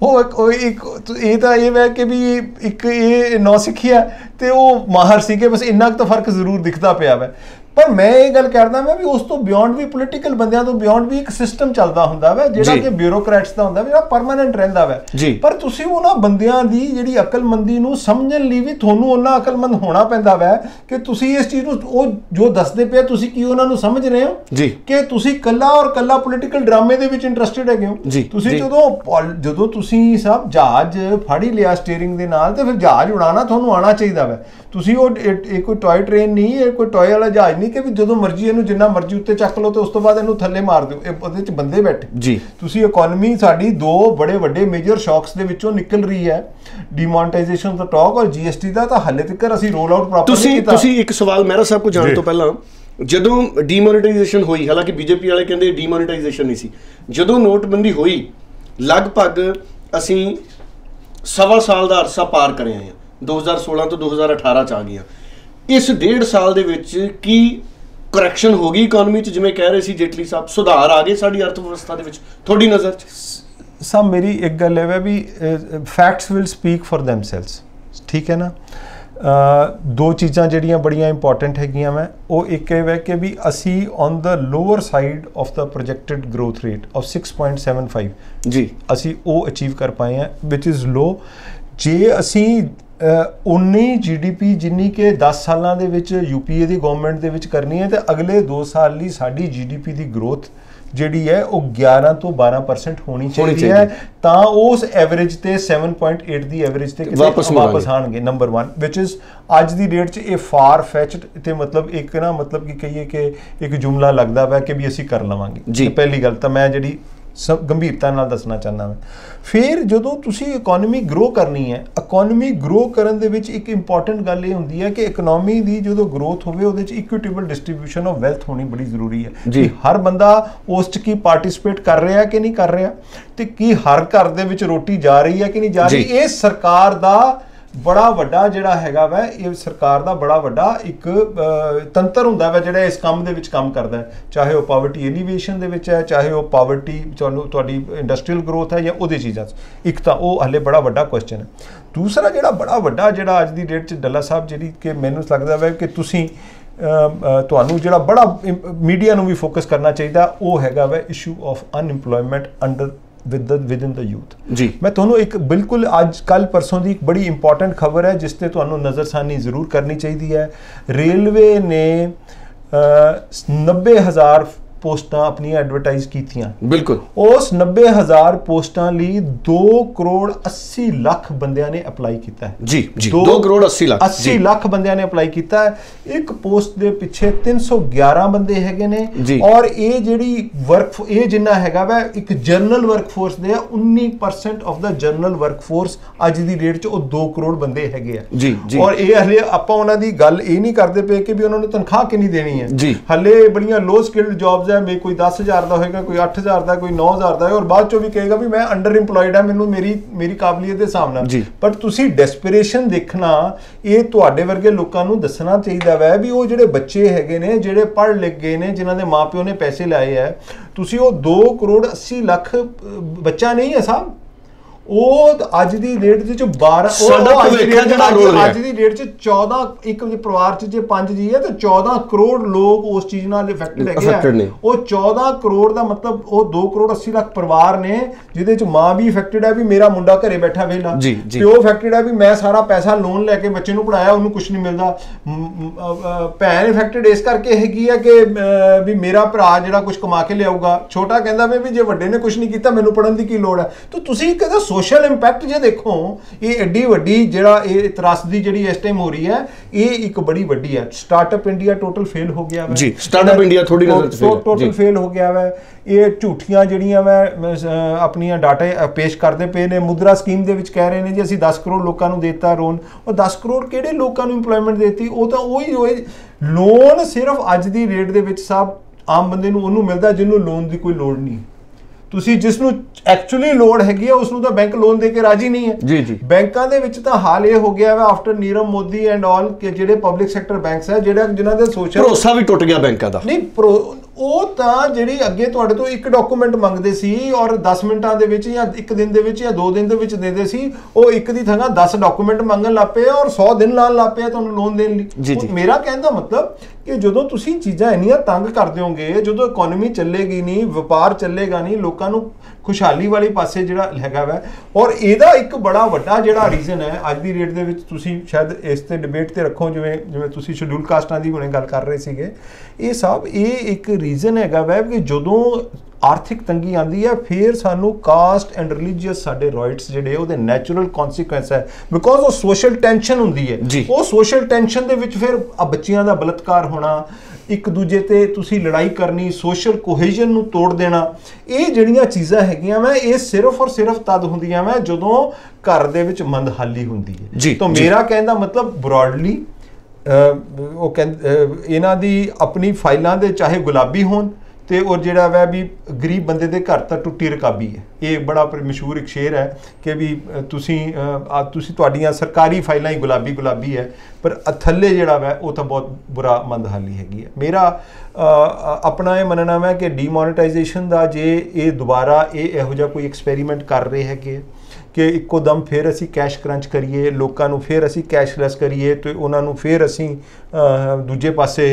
ਇਹ ਤਾਂ ਇਹ ਹੈ ਕਿ ਵੀ ਇੱਕ ਇਹ ਨੌਸਿੱਖਿਆ ਤੇ ਉਹ ਮਾਹਰ ਸੀਗੇ, ਬਸ ਇੰਨਾ ਕੁ ਤਾਂ ਫਰਕ ਜ਼ਰੂਰ ਦਿਖਦਾ ਪਿਆ ਵਾ। ਪਰ ਮੈਂ ਇਹ ਗੱਲ ਕਰਦਾ ਮੈਂ ਵੀ ਉਸ ਤੋਂ ਬਿਯੋਂਡ ਵੀ ਪੋਲੀਟੀਕਲ ਬੰਦਿਆਂ ਤੋਂ ਬਿਯੋਂਡ ਵੀ ਇੱਕ ਸਿਸਟਮ ਚੱਲਦਾ ਹੁੰਦਾ ਵਾ ਜਿਹੜਾ ਕਿ ਬਿਊਰੋਕਰੈਟਸ ਦਾ ਹੁੰਦਾ ਜਿਹੜਾ ਪਰਮਾਨੈਂਟ ਰਹਿੰਦਾ ਵਾ। ਪਰ ਤੁਸੀਂ ਉਹਨਾਂ ਬੰਦਿਆਂ ਦੀ ਜਿਹੜੀ ਅਕਲਮੰਦੀ ਨੂੰ ਸਮਝਣ ਲਈ ਵੀ ਤੁਹਾਨੂੰ ਉਹਨਾਂ ਅਕਲਮੰਦ ਹੋਣਾ ਪੈਂਦਾ ਵਾ ਕਿ ਤੁਸੀਂ ਇਸ ਚੀਜ਼ ਨੂੰ ਉਹ ਜੋ ਦੱਸਦੇ ਪਏ ਤੁਸੀਂ ਕੀ ਉਹਨਾਂ ਨੂੰ ਸਮਝ ਰਹੇ ਹੋ ਕਿ ਤੁਸੀਂ ਕੱਲਾ ਪੋਲੀਟੀਕਲ ਡਰਾਮੇ ਦੇ ਵਿੱਚ ਇੰਟਰਸਟਿਡ ਹੈਗੇ ਹੋ। ਤੁਸੀਂ ਜਦੋਂ ਤੁਸੀਂ ਸਭ ਜਹਾਜ਼ ਫੜ ਹੀ ਲਿਆ ਸਟੀਅਰਿੰਗ ਦੇ ਨਾਲ ਤੇ ਫਿਰ ਜਹਾਜ਼ ਉਡਾਉਣਾ ਤੁਹਾਨੂੰ ਆਉਣਾ ਚਾਹੀਦਾ ਵਾ। ਤੁਸੀਂ ਉਹ ਕੋਈ ਟॉय ਟ੍ਰੇਨ ਨਹੀਂ, ਇਹ ਕੋਈ ਟॉय ਵਾਲਾ ਜਹਾਜ਼ ਨਹੀਂ ਕਿ ਵੀ ਜਦੋਂ ਮਰਜ਼ੀ ਇਹਨੂੰ ਜਿੰਨਾ ਮਰਜ਼ੀ ਉੱਤੇ ਚੱਕ ਲਓ ਤੇ ਉਸ ਤੋਂ ਬਾਅਦ ਇਹਨੂੰ ਥੱਲੇ ਮਾਰ ਦਿਓ। ਉਹਦੇ 'ਚ ਬੰਦੇ ਬੈਠੇ। ਤੁਸੀਂ ਇਕਨੋਮੀ ਸਾਡੀ ਦੋ ਬੜੇ ਵੱਡੇ ਮੇਜਰ ਸ਼ੌਕਸ ਦੇ ਵਿੱਚੋਂ ਨਿਕਲ ਰਹੀ ਹੈ, ਡੀਮੋਨੇਟਾਈਜੇਸ਼ਨ ਦਾ ਟਾਕ ਔਰ GST ਦਾ ਤਾਂ ਹਾਲੇ ਤੱਕ ਅਸੀਂ ਰੋਲ ਆਊਟ ਪ੍ਰੋਪਰ ਨਹੀਂ ਕੀਤਾ। ਤੁਸੀਂ ਇੱਕ ਸਵਾਲ ਮਹਿਰਾ ਸਾਹਿਬ ਕੋਲ ਜਾਣ ਤੋਂ ਪਹਿਲਾਂ, ਜਦੋਂ ਡੀਮੋਨੇਟਾਈਜੇਸ਼ਨ ਹੋਈ, ਹਾਲਾਂਕਿ BJP ਵਾਲੇ ਕਹਿੰਦੇ ਡੀਮੋਨੇਟਾਈਜੇਸ਼ਨ ਨਹੀਂ ਸੀ, ਜਦੋਂ ਨੋਟਬੰਦੀ ਹੋਈ ਲਗਭਗ ਅਸੀਂ 1.25 ਸਾਲ ਦਾ ਅਰਸਾ ਪਾਰ ਕਰ ਆਏ ਹਾਂ, 2016 ਤੋਂ 2018 ਚ ਆ ਗਈਆਂ। ਇਸ 1.5 ਸਾਲ ਦੇ ਵਿੱਚ ਕੀ ਕਰੈਕਸ਼ਨ ਹੋ ਗਈ ਇਕਨੋਮੀ 'ਚ, ਜਿਵੇਂ ਕਹਿ ਰਹੇ ਸੀ ਜੇਟਲੀ ਸਾਹਿਬ, ਸੁਧਾਰ ਆ ਗਏ ਸਾਡੀ ਅਰਥ ਵਿਵਸਥਾ ਦੇ ਵਿੱਚ ਤੁਹਾਡੀ ਨਜ਼ਰ 'ਚ? ਮੇਰੀ ਇੱਕ ਗੱਲ ਹੈ ਵੀ facts will speak for themselves, ਠੀਕ ਹੈ ਨਾ। ਦੋ ਚੀਜ਼ਾਂ ਜਿਹੜੀਆਂ ਬੜੀਆਂ ਇੰਪੋਰਟੈਂਟ ਹੈਗੀਆਂ ਮੈਂ ਉਹ ਇੱਕ ਇਹ ਹੈ ਕਿ ਵੀ ਅਸੀਂ on the lower side of the projected growth rate of 6.75 ਜੀ ਅਸੀਂ ਉਹ ਅਚੀਵ ਕਰ ਪਾਏ ਹਾਂ ਵਿਚ ਇਜ਼ ਲੋ। ਜੇ ਅਸੀਂ ਉਨੀ GDP ਜਿੰਨੀ ਕਿ 10 ਸਾਲਾਂ ਦੇ ਵਿੱਚ UPA ਦੀ ਗਵਰਨਮੈਂਟ ਦੇ ਵਿੱਚ ਕਰਨੀ ਹੈ ਤੇ ਅਗਲੇ 2 ਸਾਲ ਲਈ ਸਾਡੀ GDP ਦੀ ਗਰੋਥ ਜਿਹੜੀ ਹੈ ਉਹ 11 ਤੋਂ 12% ਹੋਣੀ ਚਾਹੀਦੀ ਹੈ ਤਾਂ ਉਸ ਐਵਰੇਜ ਤੇ 7.8 ਦੀ ਐਵਰੇਜ ਤੇ ਵਾਪਸ ਆਣਗੇ। ਨੰਬਰ 1 ਵਿਚ ਇਜ਼ ਅੱਜ ਦੀ ਡੇਟ 'ਚ ਇਹ ਫਾਰ ਫੈਚਡ ਤੇ ਮਤਲਬ ਇੱਕ ਨਾ ਮਤਲਬ ਕਿ ਕਹੀਏ ਕਿ ਇੱਕ ਜੁਮਲਾ ਲੱਗਦਾ ਵਾ ਕਿ ਵੀ ਅਸੀਂ ਕਰ ਲਵਾਂਗੇ। ਪਹਿਲੀ ਗੱਲ ਤਾਂ ਮੈਂ ਜਿਹੜੀ ਗੰਭੀਰਤਾ ਨਾਲ ਦੱਸਣਾ ਚਾਹੁੰਦਾ ਮੈਂ। ਫਿਰ ਜਦੋਂ ਤੁਸੀਂ ਇਕਨੋਮੀ ਗਰੋ ਕਰਨੀ ਹੈ, ਇਕਨੋਮੀ ਗਰੋ ਕਰਨ ਦੇ ਵਿੱਚ ਇੱਕ ਇੰਪੋਰਟੈਂਟ ਗੱਲ ਇਹ ਹੁੰਦੀ ਹੈ ਕਿ ਇਕਨੋਮੀ ਦੀ ਜਦੋਂ ਗਰੋਥ ਹੋਵੇ ਉਹਦੇ 'ਚ ਇਕੁਇਟੇਬਲ ਡਿਸਟ੍ਰੀਬਿਊਸ਼ਨ ਆਫ ਵੈਲਥ ਹੋਣੀ ਬੜੀ ਜ਼ਰੂਰੀ ਹੈ ਕਿ ਹਰ ਬੰਦਾ ਉਸ 'ਚ ਕੀ ਪਾਰਟਿਸਿਪੇਟ ਕਰ ਰਿਹਾ ਕਿ ਨਹੀਂ ਕਰ ਰਿਹਾ ਤੇ ਕੀ ਹਰ ਘਰ ਦੇ ਵਿੱਚ ਰੋਟੀ ਜਾ ਰਹੀ ਹੈ ਕਿ ਨਹੀਂ ਜਾ ਰਹੀ। ਇਹ ਸਰਕਾਰ ਦਾ ਬੜਾ ਵੱਡਾ ਜਿਹੜਾ ਹੈਗਾ ਵਾ, ਇਹ ਸਰਕਾਰ ਦਾ ਬੜਾ ਵੱਡਾ ਇੱਕ ਤੰਤਰ ਹੁੰਦਾ ਵਾ ਜਿਹੜਾ ਇਸ ਕੰਮ ਦੇ ਵਿੱਚ ਕੰਮ ਕਰਦਾ ਹੈ, ਚਾਹੇ ਉਹ ਪਾਵਰਟੀ ਐਲੀਵੇਸ਼ਨ ਦੇ ਵਿੱਚ ਹੈ, ਚਾਹੇ ਉਹ ਪਾਵਰਟੀ ਤੁਹਾਡੀ ਇੰਡਸਟਰੀਅਲ ਗਰੋਥ ਹੈ ਜਾਂ ਉਹਦੇ ਚੀਜ਼ਾਂ 'ਚ। ਇੱਕ ਤਾਂ ਉਹ ਹਲੇ ਬੜਾ ਵੱਡਾ ਕੁਐਸਚਨ ਹੈ। ਦੂਸਰਾ ਜਿਹੜਾ ਬੜਾ ਵੱਡਾ ਜਿਹੜਾ ਅੱਜ ਦੀ ਡੇਟ 'ਚ ਡੱਲਾ ਸਾਹਿਬ ਜਿਹੜੀ ਕਿ ਮੈਨੂੰ ਲੱਗਦਾ ਵਾ ਕਿ ਤੁਸੀਂ ਤੁਹਾਨੂੰ ਜਿਹੜਾ ਬੜਾ ਮੀਡੀਆ ਨੂੰ ਵੀ ਫੋਕਸ ਕਰਨਾ ਚਾਹੀਦਾ ਉਹ ਹੈਗਾ ਵਾ issue of unemployment under within the youth ਜੀ। ਮੈਂ ਤੁਹਾਨੂੰ ਇੱਕ ਬਿਲਕੁਲ ਅੱਜ ਕੱਲ ਪਰਸੋਂ ਦੀ ਇੱਕ ਬੜੀ ਇੰਪੋਰਟੈਂਟ ਖਬਰ ਹੈ ਜਿਸ ਤੇ ਤੁਹਾਨੂੰ ਨਜ਼ਰਸਾਨੀ ਜ਼ਰੂਰ ਕਰਨੀ ਚਾਹੀਦੀ ਹੈ। ਰੇਲਵੇ ਨੇ 90,000 ਪੋਸਟਾਂ ਆਪਣੀਆਂ ਐਡਵਰਟਾਈਜ਼ ਕੀਤੀਆਂ। ਬਿਲਕੁਲ ਉਸ 90,000 ਪੋਸਟਾਂ ਲਈ 2 ਕਰੋੜ 80 ਲੱਖ ਬੰਦਿਆਂ ਨੇ ਅਪਲਾਈ ਕੀਤਾ ਹੈ ਜੀ। 2 ਕਰੋੜ 80 ਲੱਖ ਬੰਦਿਆਂ ਨੇ ਅਪਲਾਈ ਕੀਤਾ ਹੈ। ਇੱਕ ਪੋਸਟ ਦੇ ਪਿੱਛੇ 311 ਬੰਦੇ ਹੈਗੇ ਨੇ ਔਰ ਇਹ ਜਿਹੜੀ ਇਹ ਜਿੰਨਾ ਹੈਗਾ ਵਾ ਇੱਕ ਜਨਰਲ ਵਰਕਫੋਰਸ ਦੇ 19% ਆਫ ਦਾ ਜਨਰਲ ਵਰਕਫੋਰਸ ਅੱਜ ਦੀ ਡੇਟ 'ਚ ਉਹ 2 ਕਰੋੜ ਬੰਦੇ ਹੈਗੇ ਆ ਜੀ। ਔਰ ਇਹ ਹਲੇ ਆਪਾਂ ਉਹਨਾਂ ਦੀ ਗੱਲ ਇਹ ਨਹੀਂ ਕਰਦੇ ਪਏ ਕਿ ਵੀ ਉਹਨਾਂ ਨੂੰ ਤਨਖਾਹ ਕਿੰਨੀ ਦੇਣੀ ਹੈ। ਹਲੇ ਬੜੀਆਂ ਲੋ ਸਕਿਲਡ ਜੌਬਸ ਕੋਈ 10,000 ਦਾ ਹੋਏਗਾ, ਕੋਈ 8,000 ਦਾ, ਕੋਈ 9,000 ਦਾ ਔਰ ਬਾਅਦ ਚੋਂ ਵੀ ਕਹੇਗਾ ਵੀ ਮੈਂ ਅੰਡਰ ਇੰਪਲੋਇਡ ਹਾਂ, ਮੈਨੂੰ ਮੇਰੀ ਕਾਬਲੀਅਤ ਦੇ ਹਿਸਾਬ ਨਾਲ। ਪਰ ਤੁਸੀਂ ਡੈਸਪੀਰੇਸ਼ਨ ਦੇਖਣਾ ਇਹ ਤੁਹਾਡੇ ਵਰਗੇ ਲੋਕਾਂ ਨੂੰ ਦੱਸਣਾ ਚਾਹੀਦਾ ਵੈ ਵੀ ਉਹ ਜਿਹੜੇ ਬੱਚੇ ਹੈਗੇ ਨੇ ਜਿਹੜੇ ਪੜ੍ਹ ਲਿਖ ਗਏ ਨੇ ਜਿਨ੍ਹਾਂ ਦੇ ਮਾਪਿਓ ਨੇ ਪੈਸੇ ਲਾਏ ਹੈ, ਤੁਸੀਂ ਉਹ 2 ਕਰੋੜ 80 ਲੱਖ ਬੱਚਾ ਨਹੀਂ ਹੈ ਸਾਹਿਬ, ਉਹ ਅੱਜ ਦੀ ਡੇਟ ਦੇ 'ਚ 12 ਅੱਜ ਦੀ ਡੇਟ 'ਚ 14 ਇੱਕ ਪਰਿਵਾਰ 'ਚ ਜੇ 5 ਜੀ ਹੈ ਤਾਂ 14 ਕਰੋੜ ਲੋਕ ਉਸ ਚੀਜ਼ ਨਾਲ ਇਫੈਕਟਡ ਹੈਗੇ ਆ। ਉਹ 14 ਕਰੋੜ ਦਾ ਮਤਲਬ ਉਹ 2 ਕਰੋੜ 80 ਲੱਖ ਪਰਿਵਾਰ ਨੇ ਜਿਹਦੇ 'ਚ ਮਾਂ ਵੀ ਇਫੈਕਟਡ ਹੈ ਵੀ ਮੇਰਾ ਮੁੰਡਾ ਘਰੇ ਬੈਠਾ ਵਿਹਲਾ, ਪਿਓ ਇਫੈਕਟਡ ਹੈ ਵੀ ਮੈਂ ਸਾਰਾ ਪੈਸਾ ਲੋਨ ਲੈ ਕੇ ਬੱਚੇ ਨੂੰ ਪੜਾਇਆ ਉਹਨੂੰ ਕੁਝ ਨਹੀਂ ਮਿਲਦਾ, ਭੈਣ ਇਫੈਕਟਡ ਇਸ ਕਰਕੇ ਹੈਗੀ ਹੈ ਕਿ ਵੀ ਮੇਰਾ ਭਰਾ ਜਿਹੜਾ ਕੁਝ ਕਮਾ ਕੇ ਲਿਆਊਗਾ, ਛੋਟਾ ਕਹਿੰਦਾ ਵੀ ਜੇ ਵੱਡੇ ਨੇ ਕੁਝ ਨਹੀਂ ਕੀਤਾ ਮੈਨੂੰ ਪੜਨ ਦੀ ਕੀ ਲੋੜ ਹੈ। ਤਾਂ ਤੁਸੀਂ ਕਹਿੰਦੇ ਸੋਸ਼ਲ ਇੰਪੈਕਟ ਜੇ ਦੇਖੋ ਇਹ ਐਡੀ ਵੱਡੀ ਜਿਹੜਾ ਇਹ ਤਰਾਸਦੀ ਜਿਹੜੀ ਇਸ ਟਾਈਮ ਹੋ ਰਹੀ ਹੈ ਇਹ ਇੱਕ ਬੜੀ ਵੱਡੀ ਹੈ। ਸਟਾਰਟਅਪ ਇੰਡੀਆ ਟੋਟਲ ਫੇਲ ਹੋ ਗਿਆ ਵਾ ਜੀ। ਸਟਾਰਟਅਪ ਇੰਡੀਆ ਥੋੜੀ ਨਜ਼ਰ ਚ ਟੋਟਲ ਫੇਲ ਹੋ ਗਿਆ ਵਾ। ਇਹ ਝੂਠੀਆਂ ਜਿਹੜੀਆਂ ਵਾ ਆਪਣੀਆਂ ਡਾਟਾ ਪੇਸ਼ ਕਰਦੇ ਪਏ ਨੇ। ਮੁਦਰਾ ਸਕੀਮ ਦੇ ਵਿੱਚ ਕਹਿ ਰਹੇ ਨੇ ਜੀ ਅਸੀਂ 10 ਕਰੋੜ ਲੋਕਾਂ ਨੂੰ ਦੇਤਾ ਲੋਨ। ਉਹ 10 ਕਰੋੜ ਕਿਹੜੇ ਲੋਕਾਂ ਨੂੰ ਇੰਪਲੋਇਮੈਂਟ ਦੇਤੀ? ਉਹ ਤਾਂ ਉਹੀ ਲੋਨ ਸਿਰਫ ਅੱਜ ਦੀ ਰੇਟ ਦੇ ਵਿੱਚ ਸਾਹਿਬ ਆਮ ਬੰਦੇ ਨੂੰ ਉਹਨੂੰ ਮਿਲਦਾ ਜਿਹਨੂੰ ਲੋਨ ਦੀ ਕੋਈ ਲੋੜ ਨਹੀਂ। ਤੁਸੀਂ ਜਿਸ ਨੂੰ ਐਕਚੁਅਲੀ ਲੋੜ ਹੈਗੀ ਹੈ ਉਸ ਨੂੰ ਤਾਂ ਬੈਂਕ ਲੋਨ ਦੇ ਕੇ ਰਾਜੀ ਨਹੀਂ ਹੈ ਜੀ। ਬੈਂਕਾਂ ਦੇ ਵਿੱਚ ਤਾਂ ਹਾਲ ਇਹ ਹੋ ਗਿਆ ਵਾ after Nirav Modi and all ਕਿ ਜਿਹੜੇ ਪਬਲਿਕ ਸੈਕਟਰ ਬੈਂਕਸ ਹੈ ਜਿਨ੍ਹਾਂ ਦੇ ਸੋਸ਼ਲ ਭਰੋਸਾ ਵੀ ਟੁੱਟ ਗਿਆ ਬੈਂਕਾਂ ਦਾ। ਨਹੀਂ ਉਹ ਤਾਂ ਜਿਹੜੀ ਅੱਗੇ ਤੁਹਾਡੇ ਤੋਂ ਇੱਕ ਡਾਕੂਮੈਂਟ ਮੰਗਦੇ ਸੀ ਔਰ 10 ਮਿੰਟਾਂ ਦੇ ਵਿੱਚ ਜਾਂ 1 ਦਿਨ ਦੇ ਵਿੱਚ ਜਾਂ 2 ਦਿਨ ਦੇ ਵਿੱਚ ਦਿੰਦੇ ਸੀ, ਉਹ ਇੱਕ ਦੀ ਥਾਂ 10 ਡਾਕੂਮੈਂਟ ਮੰਗਣ ਲੱਗ ਪਏ ਔਰ 100 ਦਿਨ ਲਾਉਣ ਲੱਗ ਪਏ ਤੁਹਾਨੂੰ ਲੋਨ ਦੇਣ ਲਈ। ਮੇਰਾ ਕਹਿਣ ਦਾ ਮਤਲਬ ਕਿ ਜਦੋਂ ਤੁਸੀਂ ਚੀਜ਼ਾਂ ਇੰਨੀਆਂ ਤੰਗ ਕਰ ਦਿਓਗੇ, ਜਦੋਂ ਇਕਨੋਮੀ ਚੱਲੇਗੀ ਨਹੀਂ, ਵਪਾਰ ਚੱਲੇਗਾ ਨਹੀਂ, ਲੋਕਾਂ ਨੂੰ ਖੁਸ਼ਹਾਲੀ ਵਾਲੀ ਪਾਸੇ ਜਿਹੜਾ ਹੈਗਾ ਵਾ। ਔਰ ਇਹਦਾ ਇੱਕ ਬੜਾ ਵੱਡਾ ਜਿਹੜਾ ਰੀਜ਼ਨ ਹੈ ਅੱਜ ਦੀ ਡੇਟ ਦੇ ਵਿੱਚ ਤੁਸੀਂ ਸ਼ਾਇਦ ਇਸ ਤੇ ਡਿਬੇਟ ਤੇ ਰੱਖੋ ਜਿਵੇਂ ਤੁਸੀਂ ਸ਼ਡਿਊਲ ਕਾਸਟਾਂ ਦੀ ਹੁਣੇ ਗੱਲ ਕਰ ਰਹੇ ਸੀਗੇ, ਇਹ ਸਭ ਇਹ ਇੱਕ ਰੀਜ਼ਨ ਹੈਗਾ ਵੈ ਕਿ ਜਦੋਂ ਆਰਥਿਕ ਤੰਗੀ ਆਉਂਦੀ ਹੈ ਫਿਰ ਸਾਨੂੰ ਕਾਸਟ ਐਂਡ ਰਿਲੀਜੀਅਸ ਸਾਡੇ ਰਾਈਟਸ ਜਿਹੜੇ ਉਹਦੇ ਨੈਚੁਰਲ ਕਨਸੀਕੁਐਂਸ ਹੈ ਬਿਕੋਜ਼ ਉਹ ਸੋਸ਼ਲ ਟੈਂਸ਼ਨ ਹੁੰਦੀ ਹੈ। ਉਹ ਸੋਸ਼ਲ ਟੈਂਸ਼ਨ ਦੇ ਵਿੱਚ ਫਿਰ ਬੱਚਿਆਂ ਦਾ ਬਲਤਕਾਰ ਹੋਣਾ, ਇੱਕ ਦੂਜੇ ਤੇ ਤੁਸੀਂ ਲੜਾਈ ਕਰਨੀ, ਸੋਸ਼ਲ ਕੋਹੇਜ਼ਨ ਨੂੰ ਤੋੜ ਦੇਣਾ, ਇਹ ਜਿਹੜੀਆਂ ਚੀਜ਼ਾਂ ਹੈਗੀਆਂ ਵਾ ਇਹ ਸਿਰਫ ਔਰ ਸਿਰਫ ਤਦ ਹੁੰਦੀਆਂ ਵਾ ਜਦੋਂ ਘਰ ਦੇ ਵਿੱਚ ਮੰਦਹਾਲੀ ਹੁੰਦੀ ਹੈ। ਤਾਂ ਮੇਰਾ ਕਹਿਣ ਦਾ ਮਤਲਬ ਬ੍ਰੌਡਲੀ ਉਹ ਇਹਨਾਂ ਦੀ ਆਪਣੀ ਫਾਈਲਾਂ ਦੇ ਚਾਹੇ ਗੁਲਾਬੀ ਹੋਣ ਤੇ ਔਰ ਜਿਹੜਾ ਵੈ ਵੀ ਗਰੀਬ ਬੰਦੇ ਦੇ ਘਰ ਤਾਂ ਟੁੱਟੀ ਰਕਾਬੀ ਹੈ। ਇਹ ਬੜਾ ਮਸ਼ਹੂਰ ਇੱਕ ਸ਼ੇਰ ਹੈ ਕਿ ਵੀ ਤੁਸੀਂ ਤੁਹਾਡੀਆਂ ਸਰਕਾਰੀ ਫਾਈਲਾਂ ਹੀ ਗੁਲਾਬੀ ਹੈ ਪਰ ਥੱਲੇ ਜਿਹੜਾ ਵੈ ਉਹ ਤਾਂ ਬਹੁਤ ਬੁਰਾ ਮੰਦਹਾਲੀ ਹੈਗੀ ਹੈ। ਮੇਰਾ ਆਪਣਾ ਇਹ ਮੰਨਣਾ ਹੈ ਕਿ ਡੀਮੋਨੇਟਾਈਜੇਸ਼ਨ ਦਾ ਜੇ ਇਹ ਦੁਬਾਰਾ ਇਹੋ ਜਿਹਾ ਕੋਈ ਐਕਸਪੈਰੀਮੈਂਟ ਕਰ ਰਹੇ ਹੈਗੇ ਕਿ ਇੱਕੋ ਦਮ ਫਿਰ ਅਸੀਂ ਕੈਸ਼ ਕਰੰਚ ਕਰੀਏ, ਲੋਕਾਂ ਨੂੰ ਫਿਰ ਅਸੀਂ ਕੈਸ਼ਲੈਸ ਕਰੀਏ ਤੇ ਉਹਨਾਂ ਨੂੰ ਫਿਰ ਅਸੀਂ ਦੂਜੇ ਪਾਸੇ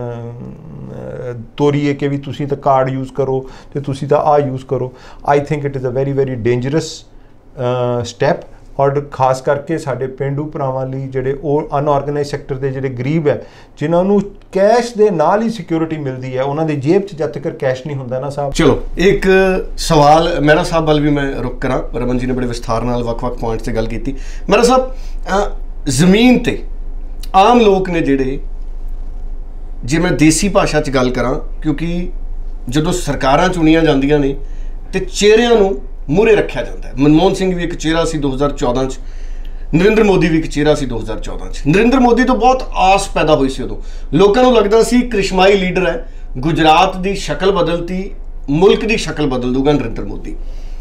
ਤੋਰੀਏ ਕਿ ਵੀ ਤੁਸੀਂ ਤਾਂ ਕਾਰਡ ਯੂਜ਼ ਕਰੋ ਤੇ ਤੁਸੀਂ ਤਾਂ ਆਹ ਯੂਜ਼ ਕਰੋ। I think it is a very very dangerous step. ਔਰ ਖਾਸ ਕਰਕੇ ਸਾਡੇ ਪੇਂਡੂ ਭਰਾਵਾਂ ਲਈ ਜਿਹੜੇ ਉਹ ਅਨਆਰਗੇਨਾਈਜ਼ ਸੈਕਟਰ ਦੇ ਜਿਹੜੇ ਗਰੀਬ ਹੈ, ਜਿਨ੍ਹਾਂ ਨੂੰ ਕੈਸ਼ ਦੇ ਨਾਲ ਹੀ ਸਿਕਿਉਰਿਟੀ ਮਿਲਦੀ ਹੈ, ਉਹਨਾਂ ਦੀ ਜੇਬ 'ਚ ਜਦ ਤੱਕ ਕੈਸ਼ ਨਹੀਂ ਹੁੰਦਾ ਨਾ ਸਾਹਿਬ। ਚਲੋ ਇੱਕ ਸਵਾਲ ਮਹਿਰਾ ਸਾਹਿਬ ਵੱਲ ਵੀ ਮੈਂ ਰੁਕ ਕਰਾਂ। ਰਮਨ ਜੀ ਨੇ ਬੜੇ ਵਿਸਥਾਰ ਨਾਲ ਵੱਖ-ਵੱਖ ਪੁਆਇੰਟਸ 'ਤੇ ਗੱਲ ਕੀਤੀ। ਮਹਿਰਾ ਸਾਹਿਬ, ਜ਼ਮੀਨ 'ਤੇ ਆਮ ਲੋਕ ਨੇ ਜਿਹੜੇ, ਜੇ ਮੈਂ ਦੇਸੀ ਭਾਸ਼ਾ 'ਚ ਗੱਲ ਕਰਾਂ, ਕਿਉਂਕਿ ਜਦੋਂ ਸਰਕਾਰਾਂ ਚੁਣੀਆਂ ਜਾਂਦੀਆਂ ਨੇ ਤੇ ਚਿਹਰਿਆਂ ਨੂੰ ਮੂਹਰੇ ਰੱਖਿਆ ਜਾਂਦਾ ਹੈ। ਮਨਮੋਹਨ ਸਿੰਘ ਵੀ ਇੱਕ ਚਿਹਰਾ ਸੀ 2014 'ਚ, ਨਰਿੰਦਰ ਮੋਦੀ ਵੀ ਇੱਕ ਚਿਹਰਾ ਸੀ 2014 'ਚ। ਨਰਿੰਦਰ ਮੋਦੀ ਤੋਂ ਬਹੁਤ ਆਸ ਪੈਦਾ ਹੋਈ ਸੀ ਉਦੋਂ, ਲੋਕਾਂ ਨੂੰ ਲੱਗਦਾ ਸੀ ਕ੍ਰਿਸ਼ਮਾਈ ਲੀਡਰ ਹੈ, ਗੁਜਰਾਤ ਦੀ ਸ਼ਕਲ ਬਦਲਤੀ, ਮੁਲਕ ਦੀ ਸ਼ਕਲ ਬਦਲ ਦੂਗਾ ਨਰਿੰਦਰ ਮੋਦੀ।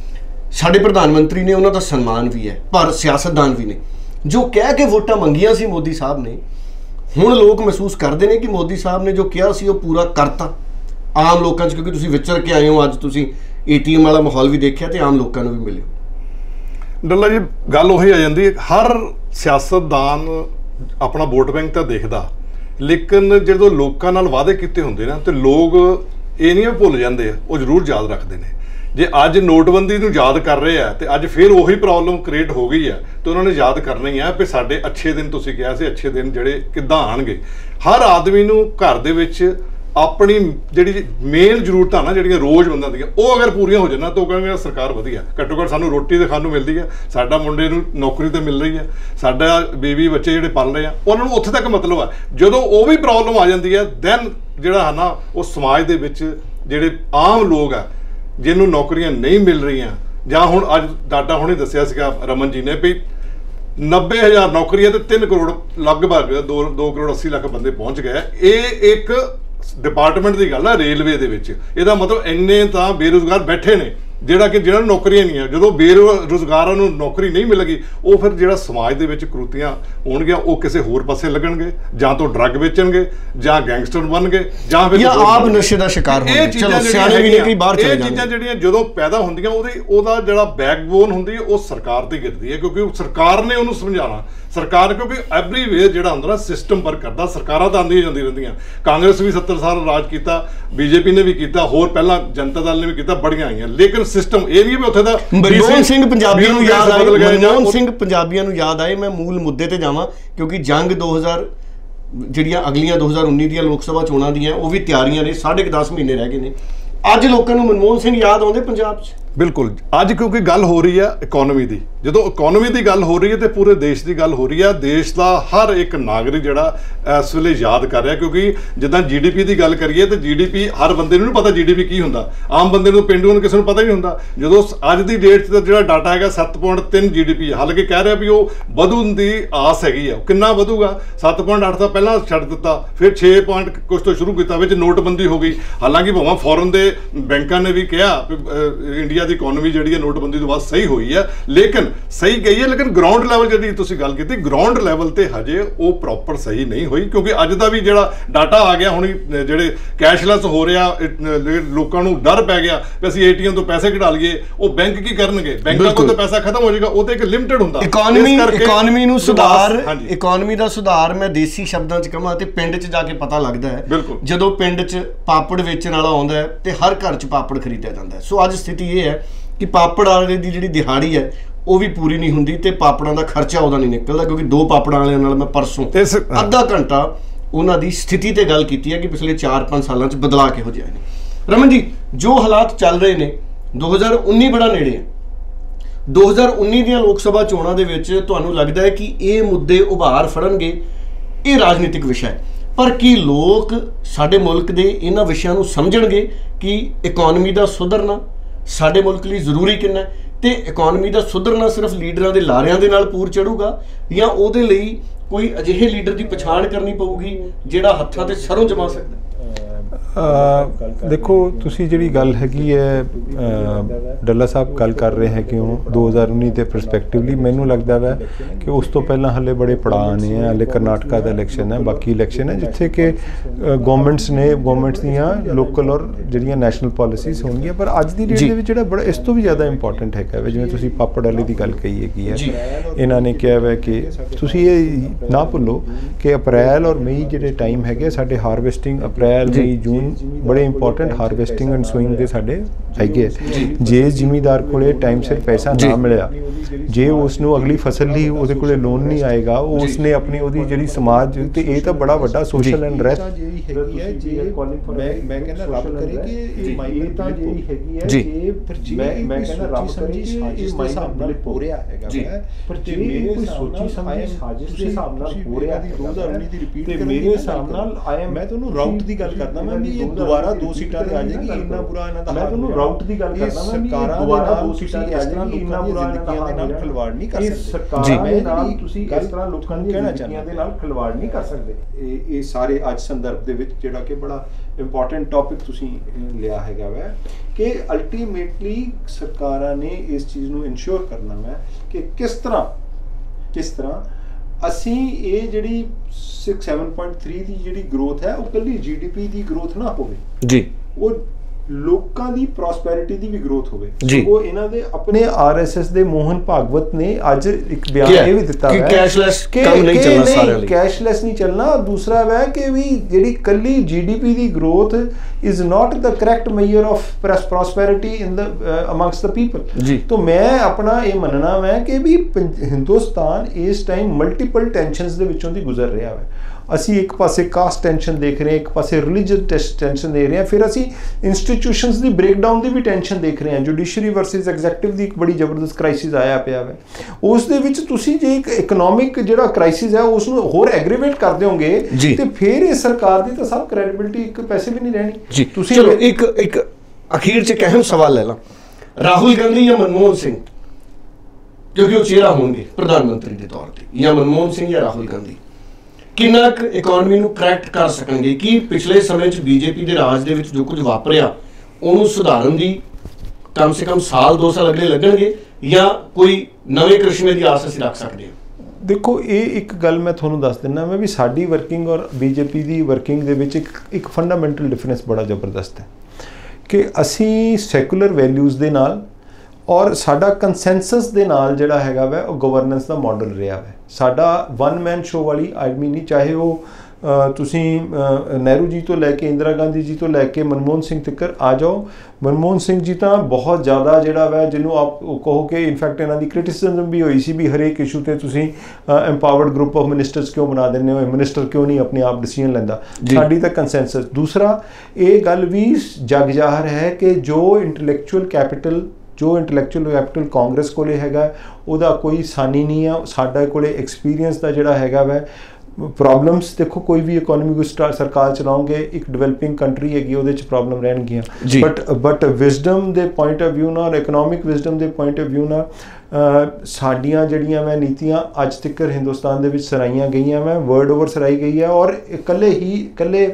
ਸਾਡੇ ਪ੍ਰਧਾਨ ਮੰਤਰੀ ਨੇ, ਉਹਨਾਂ ਦਾ ਸਨਮਾਨ ਵੀ ਹੈ, ਪਰ ਸਿਆਸਤਦਾਨ ਵੀ ਨੇ ਜੋ ਕਹਿ ਕੇ ਵੋਟਾਂ ਮੰਗੀਆਂ ਸੀ ਮੋਦੀ ਸਾਹਿਬ ਨੇ। ਹੁਣ ਲੋਕ ਮਹਿਸੂਸ ਕਰਦੇ ਨੇ ਕਿ ਮੋਦੀ ਸਾਹਿਬ ਨੇ ਜੋ ਕਿਹਾ ਸੀ ਉਹ ਪੂਰਾ ਕਰਤਾ ਆਮ ਲੋਕਾਂ 'ਚ, ਕਿਉਂਕਿ ਤੁਸੀਂ ਵਿਚਰ ਕੇ ਆਏ ਹੋ, ਅੱਜ ਤੁਸੀਂ ATM ਵਾਲਾ ਮਾਹੌਲ ਵੀ ਦੇਖਿਆ ਤੇ ਆਮ ਲੋਕਾਂ ਨੂੰ ਵੀ ਮਿਲਿਓ। ਡੱਲਾ ਜੀ, ਗੱਲ ਉਹੀ ਆ ਜਾਂਦੀ ਹੈ, ਹਰ ਸਿਆਸਤਦਾਨ ਆਪਣਾ ਵੋਟ ਬੈਂਕ ਤਾਂ ਦੇਖਦਾ, ਲੇਕਿਨ ਜਦੋਂ ਲੋਕਾਂ ਨਾਲ ਵਾਅਦੇ ਕੀਤੇ ਹੁੰਦੇ ਨਾ ਤੇ ਲੋਕ ਇਹ ਨਹੀਂ ਭੁੱਲ ਜਾਂਦੇ, ਉਹ ਜ਼ਰੂਰ ਯਾਦ ਰੱਖਦੇ ਨੇ। ਜੇ ਅੱਜ ਨੋਟਬੰਦੀ ਨੂੰ ਯਾਦ ਕਰ ਰਹੇ ਆ ਤੇ ਅੱਜ ਫਿਰ ਉਹੀ ਪ੍ਰੋਬਲਮ ਕ੍ਰੀਏਟ ਹੋ ਗਈ ਆ, ਤੇ ਉਹਨਾਂ ਨੇ ਯਾਦ ਕਰਨਾ ਹੀ ਆ ਵੀ ਸਾਡੇ ਅੱਛੇ ਦਿਨ, ਤੁਸੀਂ ਕਿਹਾ ਸੀ ਅੱਛੇ ਦਿਨ ਜਿਹੜੇ ਕਿੱਦਾਂ ਆਣਗੇ। ਹਰ ਆਦਮੀ ਨੂੰ ਘਰ ਦੇ ਵਿੱਚ ਆਪਣੀ ਜਿਹੜੀ ਮੇਨ ਜ਼ਰੂਰਤਾਂ ਨਾ, ਜਿਹੜੀਆਂ ਰੋਜ਼ ਬੰਦਾਂ ਦੀਆਂ, ਉਹ ਅਗਰ ਪੂਰੀਆਂ ਹੋ ਜਾਣ ਤਾਂ ਉਹ ਕਹਿੰਦੇ ਸਰਕਾਰ ਵਧੀਆ। ਘੱਟੋ ਘੱਟ ਸਾਨੂੰ ਰੋਟੀ ਤੇ ਖਾਣ ਨੂੰ ਮਿਲਦੀ ਹੈ, ਸਾਡਾ ਮੁੰਡੇ ਨੂੰ ਨੌਕਰੀ ਤੇ ਮਿਲ ਰਹੀ ਹੈ, ਸਾਡਾ ਬੀਬੀ ਬੱਚੇ ਜਿਹੜੇ ਪਲ ਰਹੇ ਆ ਉਹਨਾਂ ਨੂੰ ਉੱਥੇ ਤੱਕ ਮਤਲਬ ਆ। ਜਦੋਂ ਉਹ ਵੀ ਪ੍ਰੋਬਲਮ ਆ ਜਾਂਦੀ ਹੈ, ਦੈਨ ਜਿਹੜਾ ਹੈ ਨਾ, ਉਹ ਸਮਾਜ ਦੇ ਵਿੱਚ ਜਿਹੜੇ ਆਮ ਲੋਕ ਆ ਜਿਹਨੂੰ ਨੌਕਰੀਆਂ ਨਹੀਂ ਮਿਲ ਰਹੀਆਂ, ਜਾਂ ਹੁਣ ਅੱਜ ਡਾਟਾ ਹੁਣੇ ਦੱਸਿਆ ਸੀਗਾ ਰਮਨ ਜੀ ਨੇ ਵੀ 90,000 ਨੌਕਰੀਆਂ ਤੇ 3 ਕਰੋੜ ਲਗਭਗ 2 ਕਰੋੜ 80 ਲੱਖ ਬੰਦੇ ਪਹੁੰਚ ਗਏ। ਇਹ ਇੱਕ ਡਿਪਾਰਟਮੈਂਟ ਦੀ ਗੱਲ ਆ ਰੇਲਵੇ ਦੇ ਵਿੱਚ। ਇਹਦਾ ਮਤਲਬ ਇੰਨੇ ਤਾਂ ਬੇਰੁਜ਼ਗਾਰ ਬੈਠੇ ਨੇ ਜਿਹੜਾ ਕਿ ਜਿਹਨਾਂ ਨੂੰ ਨੌਕਰੀਆਂ ਨਹੀਂ ਆ। ਜਦੋਂ ਬੇਰੁਜ਼ਗਾਰਾਂ ਨੂੰ ਨੌਕਰੀ ਨਹੀਂ ਮਿਲੇਗੀ, ਉਹ ਫਿਰ ਜਿਹੜਾ ਸਮਾਜ ਦੇ ਵਿੱਚ ਕਰੂਤੀਆਂ ਹੋਣਗੀਆਂ ਉਹ ਕਿਸੇ ਹੋਰ ਪਾਸੇ ਲੱਗਣਗੇ, ਜਾਂ ਤੋਂ ਡਰੱਗ ਵੇਚਣਗੇ, ਜਾਂ ਗੈਂਗਸਟਰ ਬਣਨਗੇ, ਜਾਂ ਫਿਰ ਆਪ ਨਸ਼ੇ ਦਾ ਸ਼ਿਕਾਰ ਹੋਣਗੇ। ਚਲੋ ਸਿਆਣੇ ਵੀ ਨੇ ਕਈ ਬਾਹਰ ਚਲੇ ਜਾਂਦੇ। ਇਹ ਚੀਜ਼ਾਂ ਜਿਹੜੀਆਂ ਜਦੋਂ ਪੈਦਾ ਹੁੰਦੀਆਂ ਉਹਦਾ ਜਿਹੜਾ ਬੈਕਬੋਨ ਹੁੰਦੀ ਹੈ ਉਹ ਸਰਕਾਰ ਤੇ ਗਿਰਦੀ ਹੈ, ਕਿਉਂਕਿ ਸਰਕਾਰ ਨੇ ਉਹਨੂੰ ਸਮਝਾਉਣਾ। ਸਰਕਾਰ ਕਿਉਂਕਿ ਐਵਰੀਵੇਅਰ ਜਿਹੜਾ ਹੁੰਦਾ ਨਾ ਸਿਸਟਮ ਵਰਕ ਕਰਦਾ। ਸਰਕਾਰਾਂ ਤਾਂ ਆਉਂਦੀਆਂ ਜਾਂਦੀਆਂ ਰਹਿੰਦੀਆਂ, ਕਾਂਗਰਸ ਵੀ 70 ਸਾਲ ਰਾਜ ਕੀਤਾ, BJP ਨੇ ਵੀ ਕੀਤਾ, ਹੋਰ ਪਹਿਲਾਂ ਜਨਤਾ ਦਲ ਨੇ ਵੀ ਕੀਤਾ, ਬੜੀਆਂ ਆਈਆਂ, ਲੇਕਿਨ ਸਿਸਟਮ ਇਹ ਨਹੀਂ ਵੀ ਉੱਥੇ ਦਾ। ਮਨਮੋਹਨ ਸਿੰਘ ਪੰਜਾਬੀਆਂ ਨੂੰ ਯਾਦ ਆਏ, ਮਨਮੋਹਨ ਸਿੰਘ ਪੰਜਾਬੀਆਂ ਨੂੰ ਯਾਦ ਆਏ। ਮੈਂ ਮੂਲ ਮੁੱਦੇ ਤੇ ਜਾਵਾਂ, ਕਿਉਂਕਿ ਜੰਗ 2000 ਜਿਹੜੀਆਂ ਅਗਲੀਆਂ 2019 ਦੀਆਂ ਲੋਕ ਸਭਾ ਚੋਣਾਂ ਦੀਆਂ ਉਹ ਵੀ ਤਿਆਰੀਆਂ ਨੇ, 10.5 ਮਹੀਨੇ ਰਹਿ ਗਏ ਨੇ। ਅੱਜ ਲੋਕਾਂ ਨੂੰ ਮਨਮੋਹਨ ਸਿੰਘ ਯਾਦ ਆਉਂਦੇ ਪੰਜਾਬ 'ਚ? ਬਿਲਕੁਲ। ਅੱਜ ਕਿਉਂਕਿ ਗੱਲ ਹੋ ਰਹੀ ਹੈ ਇਕਨੋਮੀ ਦੀ, ਜਦੋਂ ਇਕਨੋਮੀ ਦੀ ਗੱਲ ਹੋ ਰਹੀ ਹੈ ਤੇ ਪੂਰੇ ਦੇਸ਼ ਦੀ ਗੱਲ ਹੋ ਰਹੀ ਹੈ। ਦੇਸ਼ ਦਾ ਹਰ ਇੱਕ ਨਾਗਰਿਕ ਜਿਹੜਾ ਇਸ ਵੇਲੇ ਯਾਦ ਕਰ ਰਿਹਾ, ਕਿਉਂਕਿ ਜਿੱਦਾਂ GDP ਦੀ ਗੱਲ ਕਰੀਏ ਤੇ GDP ਹਰ ਬੰਦੇ ਨੂੰ ਨਹੀਂ ਪਤਾ GDP ਕੀ ਹੁੰਦਾ। ਆਮ ਬੰਦੇ ਨੂੰ, ਪਿੰਡੂ ਨੂੰ ਕਿਸੇ ਨੂੰ ਪਤਾ ਹੀ ਨਹੀਂ ਹੁੰਦਾ। ਜਦੋਂ ਅੱਜ ਦੀ ਡੇਟ 'ਚ ਦਾ ਜਿਹੜਾ ਡਾਟਾ ਹੈਗਾ 7.3 GDP ਹੈ, ਹਾਲਾਂਕਿ ਕਹਿ ਰਿਹਾ ਵੀ ਉਹ ਵਧਣ ਦੀ ਆਸ ਹੈਗੀ ਆ। ਕਿੰਨਾ ਵਧੂਗਾ? 7.8 ਤਾਂ ਪਹਿਲਾਂ ਛੱਡ ਦਿੱਤਾ, ਫਿਰ 6 ਕੁਛ ਤੋਂ ਸ਼ੁਰੂ ਕੀਤਾ, ਵਿੱਚ ਨੋਟਬੰਦੀ ਹੋ ਗਈ। ਹਾਲਾਂਕਿ ਭਾਵੇਂ ਫੋਰਨ ਦੇ ਬੈਂਕਾਂ ਨੇ ਵੀ ਕਿਹਾ ਇੰਡੀਆ ਦੀ ਇਕਨੋਮੀ ਜਿਹੜੀ ਹੈ ਨੋਟਬੰਦੀ ਤੋਂ ਬਾਅਦ ਸਹੀ ਹੋਈ ਹੈ, ਲੇਕਿਨ ਸਹੀ ਗਈ ਹੈ, ਲੇਕਿਨ ਗਰਾਊਂਡ ਲੈਵਲ ਜਿਹੜੀ ਤੁਸੀਂ ਗੱਲ ਕੀਤੀ, ਗਰਾਊਂਡ ਲੈਵਲ ਤੇ ਹਜੇ ਉਹ ਪ੍ਰੋਪਰ ਸਹੀ ਨਹੀਂ ਹੋਈ। ਕਿਉਂਕਿ ਅੱਜ ਦਾ ਵੀ ਜਿਹੜਾ ਡਾਟਾ ਆ ਗਿਆ ਹੁਣ, ਜਿਹੜੇ ਕੈਸ਼ਲੈਸ ਹੋ ਰਿਹਾ, ਲੋਕਾਂ ਨੂੰ ਡਰ ਪੈ ਗਿਆ ਕਿ ਅਸੀਂ ATM ਤੋਂ ਪੈਸੇ ਕਢਾ ਲਈਏ, ਉਹ ਬੈਂਕ ਕੀ ਕਰਨਗੇ? ਬੈਂਕਾਂ ਕੋਲ ਤਾਂ ਪੈਸਾ ਖਤਮ ਹੋ ਜਾਏਗਾ, ਉਹ ਤੇ ਇੱਕ ਲਿਮਟਿਡ ਹੁੰਦਾ। ਇਕਨੋਮੀ ਨੂੰ ਸੁਧਾਰ, ਇਕਨੋਮੀ ਦਾ ਸੁਧਾਰ ਮੈਂ ਦੇਸੀ ਸ਼ਬਦਾਂ 'ਚ ਕਹਾਂ ਤੇ ਪਿੰਡ 'ਚ ਜਾ ਕੇ ਪਤਾ ਲੱਗਦਾ ਹੈ। ਜਦੋਂ ਪਿੰਡ 'ਚ ਪਾਪੜ ਵੇਚਣ ਵਾਲਾ ਆਉਂਦਾ ਹੈ ਤੇ ਹਰ ਘਰ 'ਚ ਪਾਪੜ ਖਰੀਦਿਆ ਜਾਂਦਾ ਹੈ। ਸੋ ਅੱਜ ਸਥਿਤੀ ਇਹ ਹੈ ਕਿ ਪਾਪੜ ਵਾਲੇ ਦੀ ਜਿਹੜੀ ਦਿਹਾੜੀ ਹੈ ਉਹ ਵੀ ਪੂਰੀ ਨਹੀਂ ਹੁੰਦੀ ਤੇ ਪਾਪੜਾਂ ਦਾ ਖਰਚਾ ਉਹਦਾ ਨਹੀਂ ਨਿਕਲਦਾ। ਕਿਉਂਕਿ 2 ਪਾਪੜਾਂ ਵਾਲਿਆਂ ਨਾਲ ਮੈਂ ਪਰਸੋਂ ਅੱਧਾ ਘੰਟਾ ਉਹਨਾਂ ਦੀ ਸਥਿਤੀ ਤੇ ਗੱਲ ਕੀਤੀ ਹੈ ਕਿ ਪਿਛਲੇ 4-5 ਸਾਲਾਂ 'ਚ ਬਦਲਾਅ ਕਿਹੋ ਜਿਹੇ ਨੇ। ਰਮਨ ਜੀ, ਜੋ ਹਾਲਾਤ ਚੱਲ ਰਹੇ ਨੇ, 2019 ਬੜਾ ਨੇੜੇ ਹੈ। 2019 ਦੀਆਂ ਲੋਕ ਸਭਾ ਚੋਣਾਂ ਦੇ ਵਿੱਚ ਤੁਹਾਨੂੰ ਲੱਗਦਾ ਹੈ ਕਿ ਇਹ ਮੁੱਦੇ ਉਭਾਰ ਫੜਨਗੇ? ਇਹ ਰਾਜਨੀਤਿਕ ਵਿਸ਼ਾ ਹੈ, ਪਰ ਕੀ ਲੋਕ ਸਾਡੇ ਮੁਲਕ ਦੇ ਇਹਨਾਂ ਵਿਸ਼ਿਆਂ ਨੂੰ ਸਮਝਣਗੇ ਕਿ ਇਕਨੋਮੀ ਦਾ ਸੁਧਰਨਾ ਸਾਡੇ ਮੁਲਕ ਲਈ ਜ਼ਰੂਰੀ ਕਿੰਨਾ ਹੈ, ਤੇ ਇਕਨੋਮੀ ਦਾ ਸੁਧਰਨਾ ਸਿਰਫ ਲੀਡਰਾਂ ਦੇ ਲਾਰਿਆਂ ਦੇ ਨਾਲ ਪੂਰ ਚੜੂਗਾ, ਜਾਂ ਉਹਦੇ ਲਈ ਕੋਈ ਅਜਿਹੇ ਲੀਡਰ ਦੀ ਪਛਾਣ ਕਰਨੀ ਪਊਗੀ ਜਿਹੜਾ ਹੱਥਾਂ ਤੇ ਸਰੋਂ ਜਮਾ ਸਕਦਾ? ਦੇਖੋ ਤੁਸੀਂ ਜਿਹੜੀ ਗੱਲ ਹੈਗੀ ਹੈ ਡੱਲਾ ਸਾਹਿਬ ਗੱਲ ਕਰ ਰਹੇ ਹੈ ਕਿ 2019 ਦੇ ਪਰਸਪੈਕਟਿਵਲੀ ਮੈਨੂੰ ਲੱਗਦਾ ਵਾ ਕਿ ਉਸ ਤੋਂ ਪਹਿਲਾਂ ਹਾਲੇ ਬੜੇ ਪੜਾਅ ਨੇ ਹਾਲੇ ਕਰਨਾਟਕਾ ਦਾ ਇਲੈਕਸ਼ਨ ਹੈ ਬਾਕੀ ਇਲੈਕਸ਼ਨ ਹੈ ਜਿੱਥੇ ਕਿ ਗਵਰਨਮੈਂਟਸ ਦੀਆਂ ਲੋਕਲ ਔਰ ਜਿਹੜੀਆਂ ਨੈਸ਼ਨਲ ਪਾਲਿਸੀਜ਼ ਹੋਣਗੀਆਂ ਪਰ ਅੱਜ ਦੀ ਡੇਟ ਦੇ ਵਿੱਚ ਜਿਹੜਾ ਬੜਾ ਇਸ ਤੋਂ ਵੀ ਜ਼ਿਆਦਾ ਇੰਪੋਰਟੈਂਟ ਹੈਗਾ ਵਾ ਜਿਵੇਂ ਤੁਸੀਂ ਪਾਪੜ ਵਾਲੀ ਦੀ ਗੱਲ ਕਹੀ ਹੈਗੀ ਹੈ ਇਹਨਾਂ ਨੇ ਕਿਹਾ ਵਾ ਕਿ ਤੁਸੀਂ ਇਹ ਨਾ ਭੁੱਲੋ ਕਿ ਅਪ੍ਰੈਲ ਔਰ ਮਈ ਜਿਹੜੇ ਟਾਈਮ ਹੈਗੇ ਸਾਡੇ ਹਾਰਵੈਸਟਿੰਗ ਅਪ੍ਰੈਲ ਮਈ ਜੂਨ ਬੜੇ ਇੰਪੋਰਟੈਂਟ ਹਾਰਵੈਸਟਿੰਗ ਐਂਡ ਸੋਇੰਗ ਦੇ ਸਾਡੇ ਹੈਗੇ ਜੇ ਜ਼ਿਮੀਦਾਰ ਕੋਲੇ ਟਾਈਮ ਸਿਰ ਪੈਸਾ ਨਾ ਮਿਲਿਆ ਜੇ ਉਸ ਨੂੰ ਅਗਲੀ ਫਸਲ ਲਈ ਉਹਦੇ ਕੋਲੇ ਲੋਨ ਨਹੀਂ ਆਏਗਾ ਉਸਨੇ ਆਪਣੀ ਉਹਦੀ ਜਿਹੜੀ ਸਮਾਜ ਤੇ ਇਹ ਤਾਂ ਬੜਾ ਵੱਡਾ ਸੋਸ਼ਲ ਅਨਰੈਸਟ ਜਿਹੜੀ ਹੈਗੀ ਹੈ ਜੇ ਮੈਂ ਕਹਿੰਦਾ ਰੱਬ ਕਰੇ ਕਿ ਇਹ ਮਾਈਗ੍ਰੇਟਾਂ ਜਿਹੜੀ ਹੈਗੀ ਹੈ ਜੇ ਮੈਂ ਕਹਿੰਦਾ ਰੱਬ ਕਰੇ ਕਿ ਇਹ ਹਿਸਾਬ ਨਾਲ ਹੋ ਰਿਹਾ ਹੈਗਾ ਪਰ ਜੇ ਮੇਰੇ ਕੋਈ ਸੋਚੀ ਸਮਝੀ ਸਾਜ਼ਿਸ਼ ਦੇ ਹਿਸਾਬ ਨਾਲ ਹੋ ਰਿਹਾ ਦੀ 2019 ਦੀ ਰਿਪੀਟ ਤੇ ਮੇਰੇ ਹਿਸਾਬ ਨਾਲ ਮੈਂ ਤੁਹਾਨੂੰ ਰਾਊਟ ਦੀ ਗੱਲ ਕਰਦਾ ਮੈਂ ਵੀ ਇਹ ਦੁਬਾਰਾ 2 ਸੀਟਾਂ ਤੇ ਆ ਜਾਏਗੀ ਇੰਨਾ ਬੁਰਾ ਇਹਨਾਂ ਦਾ ਮੈਂ ਤੁਹਾਨੂੰ ਰਾਊਟ ਦੀ ਗੱਲ ਕਰਦਾ ਮੈਂ ਸਰਕਾਰਾਂ ਦੁਬਾਰਾ 2 ਸੀਟਾਂ ਤੇ ਇਸ ਤਰ੍ਹਾਂ ਇੰਨਾ ਬੁਰਾ ਜ਼ਿੰਦਗੀਆਂ ਦੇ ਨਾਲ ਖਿਲਵਾੜ ਨਹੀਂ ਕਰ ਸਕਦੇ ਸਰਕਾਰਾਂ ਦੇ ਨਾਲ ਤੁਸੀਂ ਇਸ ਤਰ੍ਹਾਂ ਲੋਕਾਂ ਦੀਆਂ ਜ਼ਿੰਦਗੀਆਂ ਦੇ ਨਾਲ ਖਿਲਵਾੜ ਨਹੀਂ ਕਰ ਸਕਦੇ ਇਹ ਸਾਰੇ ਅੱਜ ਸੰਦਰਭ ਦੇ ਵਿੱਚ ਜਿਹੜਾ ਕਿ ਬੜਾ ਇੰਪੋਰਟੈਂਟ ਟੌਪਿਕ ਤੁਸੀਂ ਲਿਆ ਹੈਗਾ ਵਾ ਕਿ ਅਲਟੀਮੇਟਲੀ ਸਰਕਾਰਾਂ ਨੇ ਇਸ ਚੀਜ਼ ਨੂੰ ਇਨਸ਼ੋਰ ਕਰਨਾ ਹੈ ਕਿ ਕਿਸ ਤਰ੍ਹਾਂ ਅਸੀਂ ਇਹ ਜਿਹੜੀ 7.3 ਦੀ ਜਿਹੜੀ ਗਰੋਥ ਹੈ ਉਹ ਕੱਲੀ GDP ਦੀ ਗਰੋਥ ਨਾ ਹੋਵੇ ਜੀ ਉਹ ਲੋਕਾਂ ਦੀ ਪ੍ਰੋਸਪੈਰਿਟੀ ਦੀ ਵੀ ਗਰੋਥ ਹੋਵੇ ਉਹ ਇਹਨਾਂ ਦੇ ਆਪਣੇ RSS ਦੇ ਮੋਹਨ ਭਾਗਵਤ ਨੇ ਅੱਜ ਇੱਕ ਬਿਆਨ ਇਹ ਵੀ ਦਿੱਤਾ ਹੈ ਕਿ ਕੈਸ਼ਲੈਸ ਕੰਮ ਨਹੀਂ ਚੱਲਣਾ ਸਾਰਿਆਂ ਲਈ ਕੈਸ਼ਲੈਸ ਨਹੀਂ ਚੱਲਣਾ ਦੂਸਰਾ ਹੈ ਕਿ ਵੀ ਜਿਹੜੀ ਕੱਲੀ GDP ਦੀ growth is not the correct measure of prosperity in the amongst the people तो मैं अपना ये मनना है कि भी हिंदुस्तान इस टाइम मल्टीपल टेंशनस ਦੇ ਵਿੱਚੋਂ ਦੀ ਗੁਜ਼ਰ ਰਿਹਾ ਹੈ ਅਸੀਂ ਇੱਕ ਪਾਸੇ ਕਾਸਟ ਟੈਂਸ਼ਨ ਦੇਖ ਰਹੇ ਹਾਂ ਇੱਕ ਪਾਸੇ ਰਿਲੀਜੀਅਸ ਟੈਂਸ਼ਨ ਦੇਖ ਰਹੇ ਹਾਂ ਫਿਰ ਅਸੀਂ ਇੰਸਟੀਟਿਊਸ਼ਨਸ ਦੀ ਬ੍ਰੇਕਡਾਊਨ ਦੀ ਵੀ ਟੈਂਸ਼ਨ ਦੇਖ ਰਹੇ ਹਾਂ ਜੁਡੀਸ਼ਰੀ ਵਰਸਸ ਐਗਜ਼ੈਕਟਿਵ ਦੀ ਇੱਕ ਬੜੀ ਜ਼ਬਰਦਸਤ ਕ੍ਰਾਈਸਿਸ ਆਇਆ ਪਿਆ ਹੈ ਉਸ ਦੇ ਵਿੱਚ ਤੁਸੀਂ ਜੇ ਇੱਕ ਇਕਨੋਮਿਕ ਜਿਹੜਾ ਕ੍ਰਾਈਸਿਸ ਹੈ ਉਸ ਨੂੰ ਹੋਰ ਐਗਰੀਵੇਟ ਕਰ ਦਿਓਗੇ ਤੇ ਫਿਰ ਇਹ ਸਰਕਾਰ ਦੀ ਤਾਂ ਸਭ ਕ੍ਰੈਡੀਬਿਲਿਟੀ ਇੱਕ ਪੈਸੇ ਵੀ ਨਹੀਂ ਰਹਿਣੀ ਤੁਸੀਂ ਚਲੋ ਇੱਕ ਅਖੀਰ 'ਚ ਇੱਕ ਅਹਿਮ ਸਵਾਲ ਲੈ ਲਾਂ ਰਾਹੁਲ ਗਾਂਧੀ ਜਾਂ ਮਨਮੋਹਨ ਸਿੰਘ ਕਿਉਂਕਿ ਉਹ ਚਿਹਰਾ ਹੋਣਗੇ ਪ੍ਰਧਾਨ ਮੰਤਰੀ ਦੇ ਤੌਰ ਤੇ ਜਾਂ ਮਨਮੋਹਨ ਸਿੰਘ ਜਾਂ ਰਾਹੁਲ ਗਾਂਧੀ ਕਿੰਨਾ ਕੁ ਇਕਨੋਮੀ ਨੂੰ ਕਰੈਕਟ ਕਰ ਸਕਣਗੇ ਕਿ ਪਿਛਲੇ ਸਮੇਂ 'ਚ BJP ਦੇ ਰਾਜ ਦੇ ਵਿੱਚ ਜੋ ਕੁਝ ਵਾਪਰਿਆ ਉਹਨੂੰ ਸੁਧਾਰਨ ਦੀ ਕਮ ਸੇ ਕਮ ਸਾਲ 2 ਸਾਲ ਅਗਲੇ ਲੱਗਣਗੇ ਜਾਂ ਕੋਈ ਨਵੇਂ ਕ੍ਰਿਸ਼ਮੇ ਦੀ ਆਸ ਅਸੀਂ ਰੱਖ ਸਕਦੇ ਹਾਂ ਦੇਖੋ ਇਹ ਇੱਕ ਗੱਲ ਮੈਂ ਤੁਹਾਨੂੰ ਦੱਸ ਦਿੰਦਾ ਮੈਂ ਵੀ ਸਾਡੀ ਵਰਕਿੰਗ ਔਰ BJP ਦੀ ਵਰਕਿੰਗ ਦੇ ਵਿੱਚ ਇੱਕ ਫੰਡਾਮੈਂਟਲ ਡਿਫਰੈਂਸ ਬੜਾ ਜ਼ਬਰਦਸਤ ਹੈ ਕਿ ਅਸੀਂ ਸੈਕੂਲਰ ਵੈਲਿਊਜ਼ ਦੇ ਨਾਲ ਔਰ ਸਾਡਾ ਕੰਸੈਂਸਸ ਦੇ ਨਾਲ ਜਿਹੜਾ ਹੈਗਾ ਵਾ ਉਹ ਗਵਰਨੈਂਸ ਦਾ ਮਾਡਲ ਰਿਹਾ ਵਾ ਸਾਡਾ ਵਨ ਮੈਨ ਸ਼ੋ ਵਾਲੀ ਆਦਮੀ ਨਹੀਂ ਚਾਹੇ ਉਹ ਤੁਸੀਂ ਨਹਿਰੂ ਜੀ ਤੋਂ ਲੈ ਕੇ ਇੰਦਰਾ ਗਾਂਧੀ ਜੀ ਤੋਂ ਲੈ ਕੇ ਮਨਮੋਹਨ ਸਿੰਘ ਤੱਕ ਆ ਜਾਓ ਮਨਮੋਹਨ ਸਿੰਘ ਜੀ ਤਾਂ ਬਹੁਤ ਜ਼ਿਆਦਾ ਜਿਹੜਾ ਵਾ ਜਿਹਨੂੰ ਆਪ ਕਹੋ ਕਿ ਇਨਫੈਕਟ ਇਹਨਾਂ ਦੀ ਕ੍ਰਿਟਿਸਿਜ਼ਮ ਵੀ ਹੋਈ ਸੀ ਵੀ ਹਰੇਕ ਇਸ਼ੂ ਤੇ ਤੁਸੀਂ ਐਮਪਾਵਰਡ ਗਰੁੱਪ ਆਫ ਮਿਨਿਸਟਰਸ ਕਿਉਂ ਬਣਾ ਦਿੰਦੇ ਹੋ ਮਿਨਿਸਟਰ ਕਿਉਂ ਨਹੀਂ ਆਪਣੇ ਆਪ ਡਿਸੀਜਨ ਲੈਂਦਾ ਸਾਡੀ ਤਾਂ ਕੰਸੈਂਸਸ ਦੂਸਰਾ ਇਹ ਗੱਲ ਵੀ ਜਗ ਜ਼ਾਹਰ ਹੈ ਕਿ ਜੋ ਇੰਟੈਲੈਕਚੁਅਲ ਕੈਪੀਟਲ ਕਾਂਗਰਸ ਕੋਲੇ ਹੈਗਾ ਉਹਦਾ ਕੋਈ ਸਾਨੀ ਨਹੀਂ ਆ ਸਾਡੇ ਕੋਲੇ ਐਕਸਪੀਰੀਅੰਸ ਦਾ ਜਿਹੜਾ ਹੈਗਾ ਵਾ ਪ੍ਰੋਬਲਮਸ ਦੇਖੋ ਕੋਈ ਵੀ ਇਕਨੋਮੀ ਕੋਈ ਸਰਕਾਰ ਚਲਾਉਂਗੇ ਇੱਕ ਡਿਵੈਲਪਿੰਗ ਕੰਟਰੀ ਹੈਗੀ ਉਹਦੇ 'ਚ ਪ੍ਰੋਬਲਮ ਰਹਿਣਗੀਆਂ ਬਟ ਵਿਜ਼ਡਮ ਦੇ ਪੁਆਇੰਟ ਆਫ ਵਿਊ ਨਾਲ ਇਕਨੋਮਿਕ ਵਿਜ਼ਡਮ ਦੇ ਪੁਆਇੰਟ ਆਫ ਵਿਊ ਨਾਲ ਸਾਡੀਆਂ ਜਿਹੜੀਆਂ ਮੈਂ ਨੀਤੀਆਂ ਅੱਜ ਤੱਕ ਹਿੰਦੁਸਤਾਨ ਦੇ ਵਿੱਚ ਸਰਾਈਆਂ ਗਈਆਂ ਮੈਂ ਵਰਡ ਓਵਰ ਸਰਾਈ ਗਈ ਹੈ ਔਰ ਇਕੱਲੇ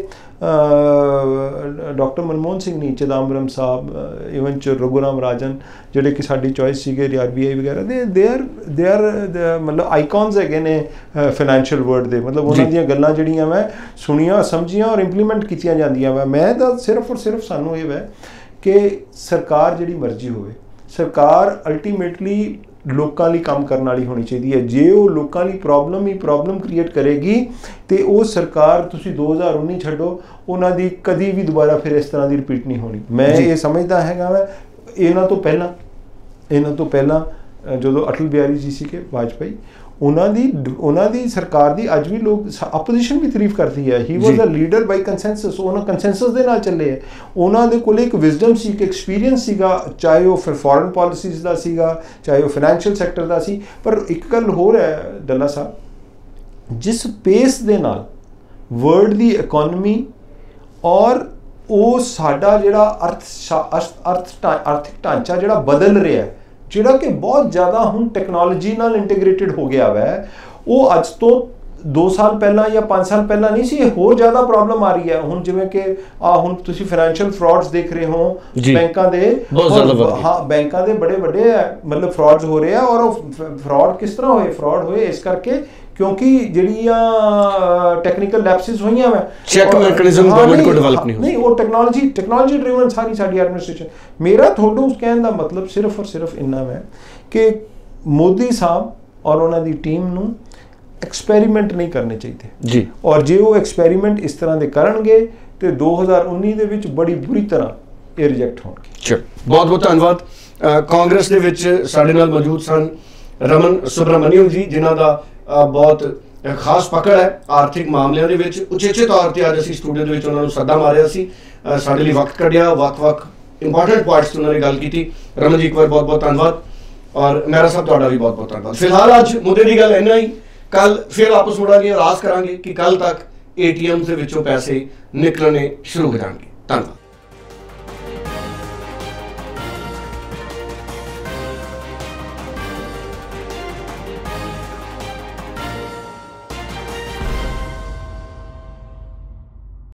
ਡਾਕਟਰ ਮਨਮੋਹਨ ਸਿੰਘ ਨੀ ਚਿਦੰਬਰਮ ਸਾਹਿਬ ਇਵਨ ਰਘੂਰਾਮ ਰਾਜਨ ਜਿਹੜੇ ਕਿ ਸਾਡੀ ਚੋਇਸ ਸੀਗੇ RBI ਵਗੈਰਾ ਦੇ ਆਰ ਮਤਲਬ ਆਈਕਨਸ ਹੈਗੇ ਨੇ ਫਾਈਨੈਂਸ਼ੀਅਲ ਵਰਲਡ ਦੇ ਮਤਲਬ ਉਹਨਾਂ ਦੀਆਂ ਗੱਲਾਂ ਜਿਹੜੀਆਂ ਮੈਂ ਸੁਣੀਆਂ ਸਮਝੀਆਂ ਔਰ ਇੰਪਲੀਮੈਂਟ ਕੀਤੀਆਂ ਜਾਂਦੀਆਂ ਵਾ ਮੈਂ ਤਾਂ ਸਿਰਫ ਔਰ ਸਿਰਫ ਸਾਨੂੰ ਇਹ ਵਾ ਕਿ ਸਰਕਾਰ ਜਿਹੜੀ ਮਰਜ਼ੀ ਹੋਵੇ ਸਰਕਾਰ ਅਲਟੀਮੇਟਲੀ ਲੋਕਾਂ ਲਈ ਕੰਮ ਕਰਨ ਵਾਲੀ ਹੋਣੀ ਚਾਹੀਦੀ ਹੈ ਜੇ ਉਹ ਲੋਕਾਂ ਲਈ ਪ੍ਰੋਬਲਮ ਕ੍ਰੀਏਟ ਕਰੇਗੀ ਤੇ ਉਹ ਸਰਕਾਰ ਤੁਸੀਂ 2019 ਛੱਡੋ ਉਹਨਾਂ ਦੀ ਕਦੀ ਵੀ ਦੁਬਾਰਾ ਫਿਰ ਇਸ ਤਰ੍ਹਾਂ ਦੀ ਰਿਪੀਟ ਨਹੀਂ ਹੋਣੀ ਮੈਂ ਇਹ ਸਮਝਦਾ ਹੈਗਾ ਵਾ ਇਹਨਾਂ ਤੋਂ ਪਹਿਲਾਂ ਜਦੋਂ ਅਟਲ ਬਿਹਾਰੀ ਜੀ ਸੀਗੇ ਵਾਜਪਾਈ ਉਹਨਾਂ ਦੀ ਸਰਕਾਰ ਦੀ ਅੱਜ ਵੀ ਲੋਕ ਆਪੋਜੀਸ਼ਨ ਵੀ ਤਾਰੀਫ ਕਰਦੀ ਹੈ ਹੀ was a leader by consensus ਉਹਨਾਂ ਕੰਸੈਂਸਸ ਦੇ ਨਾਲ ਚੱਲੇ ਹੈ ਉਹਨਾਂ ਦੇ ਕੋਲ ਇੱਕ ਵਿਜ਼ਡਮ ਸੀ ਇੱਕ ਐਕਸਪੀਰੀਅੰਸ ਸੀਗਾ ਚਾਹੇ ਉਹ ਫਿਰ ਫੋਰਨ ਪਾਲਿਸੀਜ਼ ਦਾ ਸੀਗਾ ਚਾਹੇ ਉਹ ਫਾਈਨੈਂਸ਼ੀਅਲ ਸੈਕਟਰ ਦਾ ਸੀ ਪਰ ਇੱਕ ਗੱਲ ਹੋਰ ਹੈ ਡੱਲਾ ਸਾਹਿਬ ਜਿਸ ਪੇਸ ਦੇ ਨਾਲ ਵਰਲਡ ਦੀ ਇਕਨੋਮੀ ਔਰ ਉਹ ਸਾਡਾ ਜਿਹੜਾ ਆਰਥਿਕ ਢਾਂਚਾ ਜਿਹੜਾ ਬਦਲ ਰਿਹਾ ਹੈ ਜਿਹੜਾ ਕਿ ਬਹੁਤ ਜ਼ਿਆਦਾ ਹੁਣ ਟੈਕਨੋਲੋਜੀ ਨਾਲ ਇੰਟੀਗ੍ਰੇਟਿਡ ਹੋ ਗਿਆ ਵਾ ਉਹ ਅੱਜ ਤੋਂ 2 ਸਾਲ ਪਹਿਲਾਂ ਜਾਂ 5 ਸਾਲ ਪਹਿਲਾਂ ਨਹੀਂ ਸੀ, ਇਹ ਹੋਰ ਜ਼ਿਆਦਾ ਪ੍ਰੋਬਲਮ ਆ ਰਹੀ ਹੈ ਹੁਣ। ਜਿਵੇਂ ਕਿ ਹੁਣ ਤੁਸੀਂ ਫਾਈਨੈਂਸ਼ੀਅਲ ਫਰਾਡਸ ਦੇਖ ਰਹੇ ਹੋ ਬੈਂਕਾਂ ਦੇ, ਹਾਂ ਬੈਂਕਾਂ ਦੇ ਬੜੇ ਵੱਡੇ ਮਤਲਬ ਫਰਾਡਸ ਹੋ ਰਹੇ ਆ। ਔਰ ਉਹ ਫਰਾਡ ਕਿਸ ਤਰ੍ਹਾਂ ਹੋਏ? ਫਰਾਡ ਹੋਏ ਇਸ ਕਰਕੇ ਕਿਉਂਕਿ ਜਿਹੜੀਆਂ ਟੈਕਨੀਕਲ ਲੈਪਸਿਸ ਹੋਈਆਂ ਵਾ, ਚੈੱਕ ਮੈਕੈਨਿਜ਼ਮ ਗਵਰਨਮੈਂਟ ਕੋ ਡਿਵੈਲਪ ਨਹੀਂ ਉਹ ਟੈਕਨੋਲੋਜੀ ਡਰਿਵਨ ਸਾਰੀ ਸਾਡੀ ਐਡਮਿਨਿਸਟ੍ਰੇਸ਼ਨ। ਮੇਰਾ ਤੁਹਾਨੂੰ ਕਹਿਣ ਦਾ ਮਤਲਬ ਸਿਰਫ ਔਰ ਸਿਰਫ ਇੰਨਾ ਹੈ ਕਿ ਮੋਦੀ ਸਾਹਿਬ ਔਰ ਉਹਨਾਂ ਦੀ ਟੀਮ ਨੂੰ ਐਕਸਪੈਰੀਮੈਂਟ ਨਹੀਂ ਕਰਨੇ ਚਾਹੀਦੇ ਜੀ। ਔਰ ਜੇ ਉਹ ਐਕਸਪੈਰੀਮੈਂਟ ਇਸ ਤਰ੍ਹਾਂ ਦੇ ਕਰਨਗੇ ਤੇ 2019 ਦੇ ਵਿੱਚ ਬੜੀ ਬੁਰੀ ਤਰ੍ਹਾਂ ਇਹ ਰਿਜੈਕਟ ਹੋਣਗੇ। ਚਲੋ ਬਹੁਤ ਬਹੁਤ ਧੰਨਵਾਦ। ਕਾਂਗਰਸ ਦੇ ਵਿੱਚ ਸਾਡੇ ਨਾਲ ਮੌਜੂਦ ਸਨ ਰਮਨ ਸੁਬਰਾਮਨੀਅਮ ਜੀ, ਜਿਨ੍ਹਾਂ ਦਾ ਬਹੁਤ ਖਾਸ ਪਕੜ ਹੈ ਆਰਥਿਕ ਮਾਮਲਿਆਂ ਦੇ ਵਿੱਚ। ਉਚੇਚੇ ਤੌਰ ਤੇ ਅੱਜ ਅਸੀਂ ਸਟੂਡੀਓ ਦੇ ਵਿੱਚ ਉਹਨਾਂ ਨੂੰ ਸੱਦਾ ਮਾਰਿਆ ਸੀ, ਸਾਡੇ ਲਈ ਵਕਤ ਕੱਢਿਆ, ਵੱਖ-ਵੱਖ ਇੰਪੋਰਟੈਂਟ ਪੁਆਇੰਟਸ ਤੇ ਉਹਨਾਂ ਨੇ ਗੱਲ ਕੀਤੀ। ਰਮਨ ਜੀ ਇੱਕ ਵਾਰ ਬਹੁਤ ਬਹੁਤ ਧੰਨਵਾਦ, ਔਰ ਮਹਿਰਾ ਸਾਹਿਬ ਤੁਹਾਡਾ ਵੀ ਬਹੁਤ ਬਹੁਤ ਧੰਨਵਾਦ। ਫਿਲਹਾਲ ਅੱਜ ਮੁੱਦੇ ਦੀ ਗੱਲ ਇੰਨਾ ਹੀ, ਕੱਲ ਫਿਰ ਵਾਪਸ ਮੁੜਾਂਗੇ ਔਰ ਆਸ ਕਰਾਂਗੇ ਕਿ ਕੱਲ ਤੱਕ ATM ਦੇ ਵਿੱਚੋਂ ਪੈਸੇ ਨਿਕਲਣੇ ਸ਼ੁਰੂ ਹੋ ਜਾਣਗੇ। ਧੰਨਵਾਦ।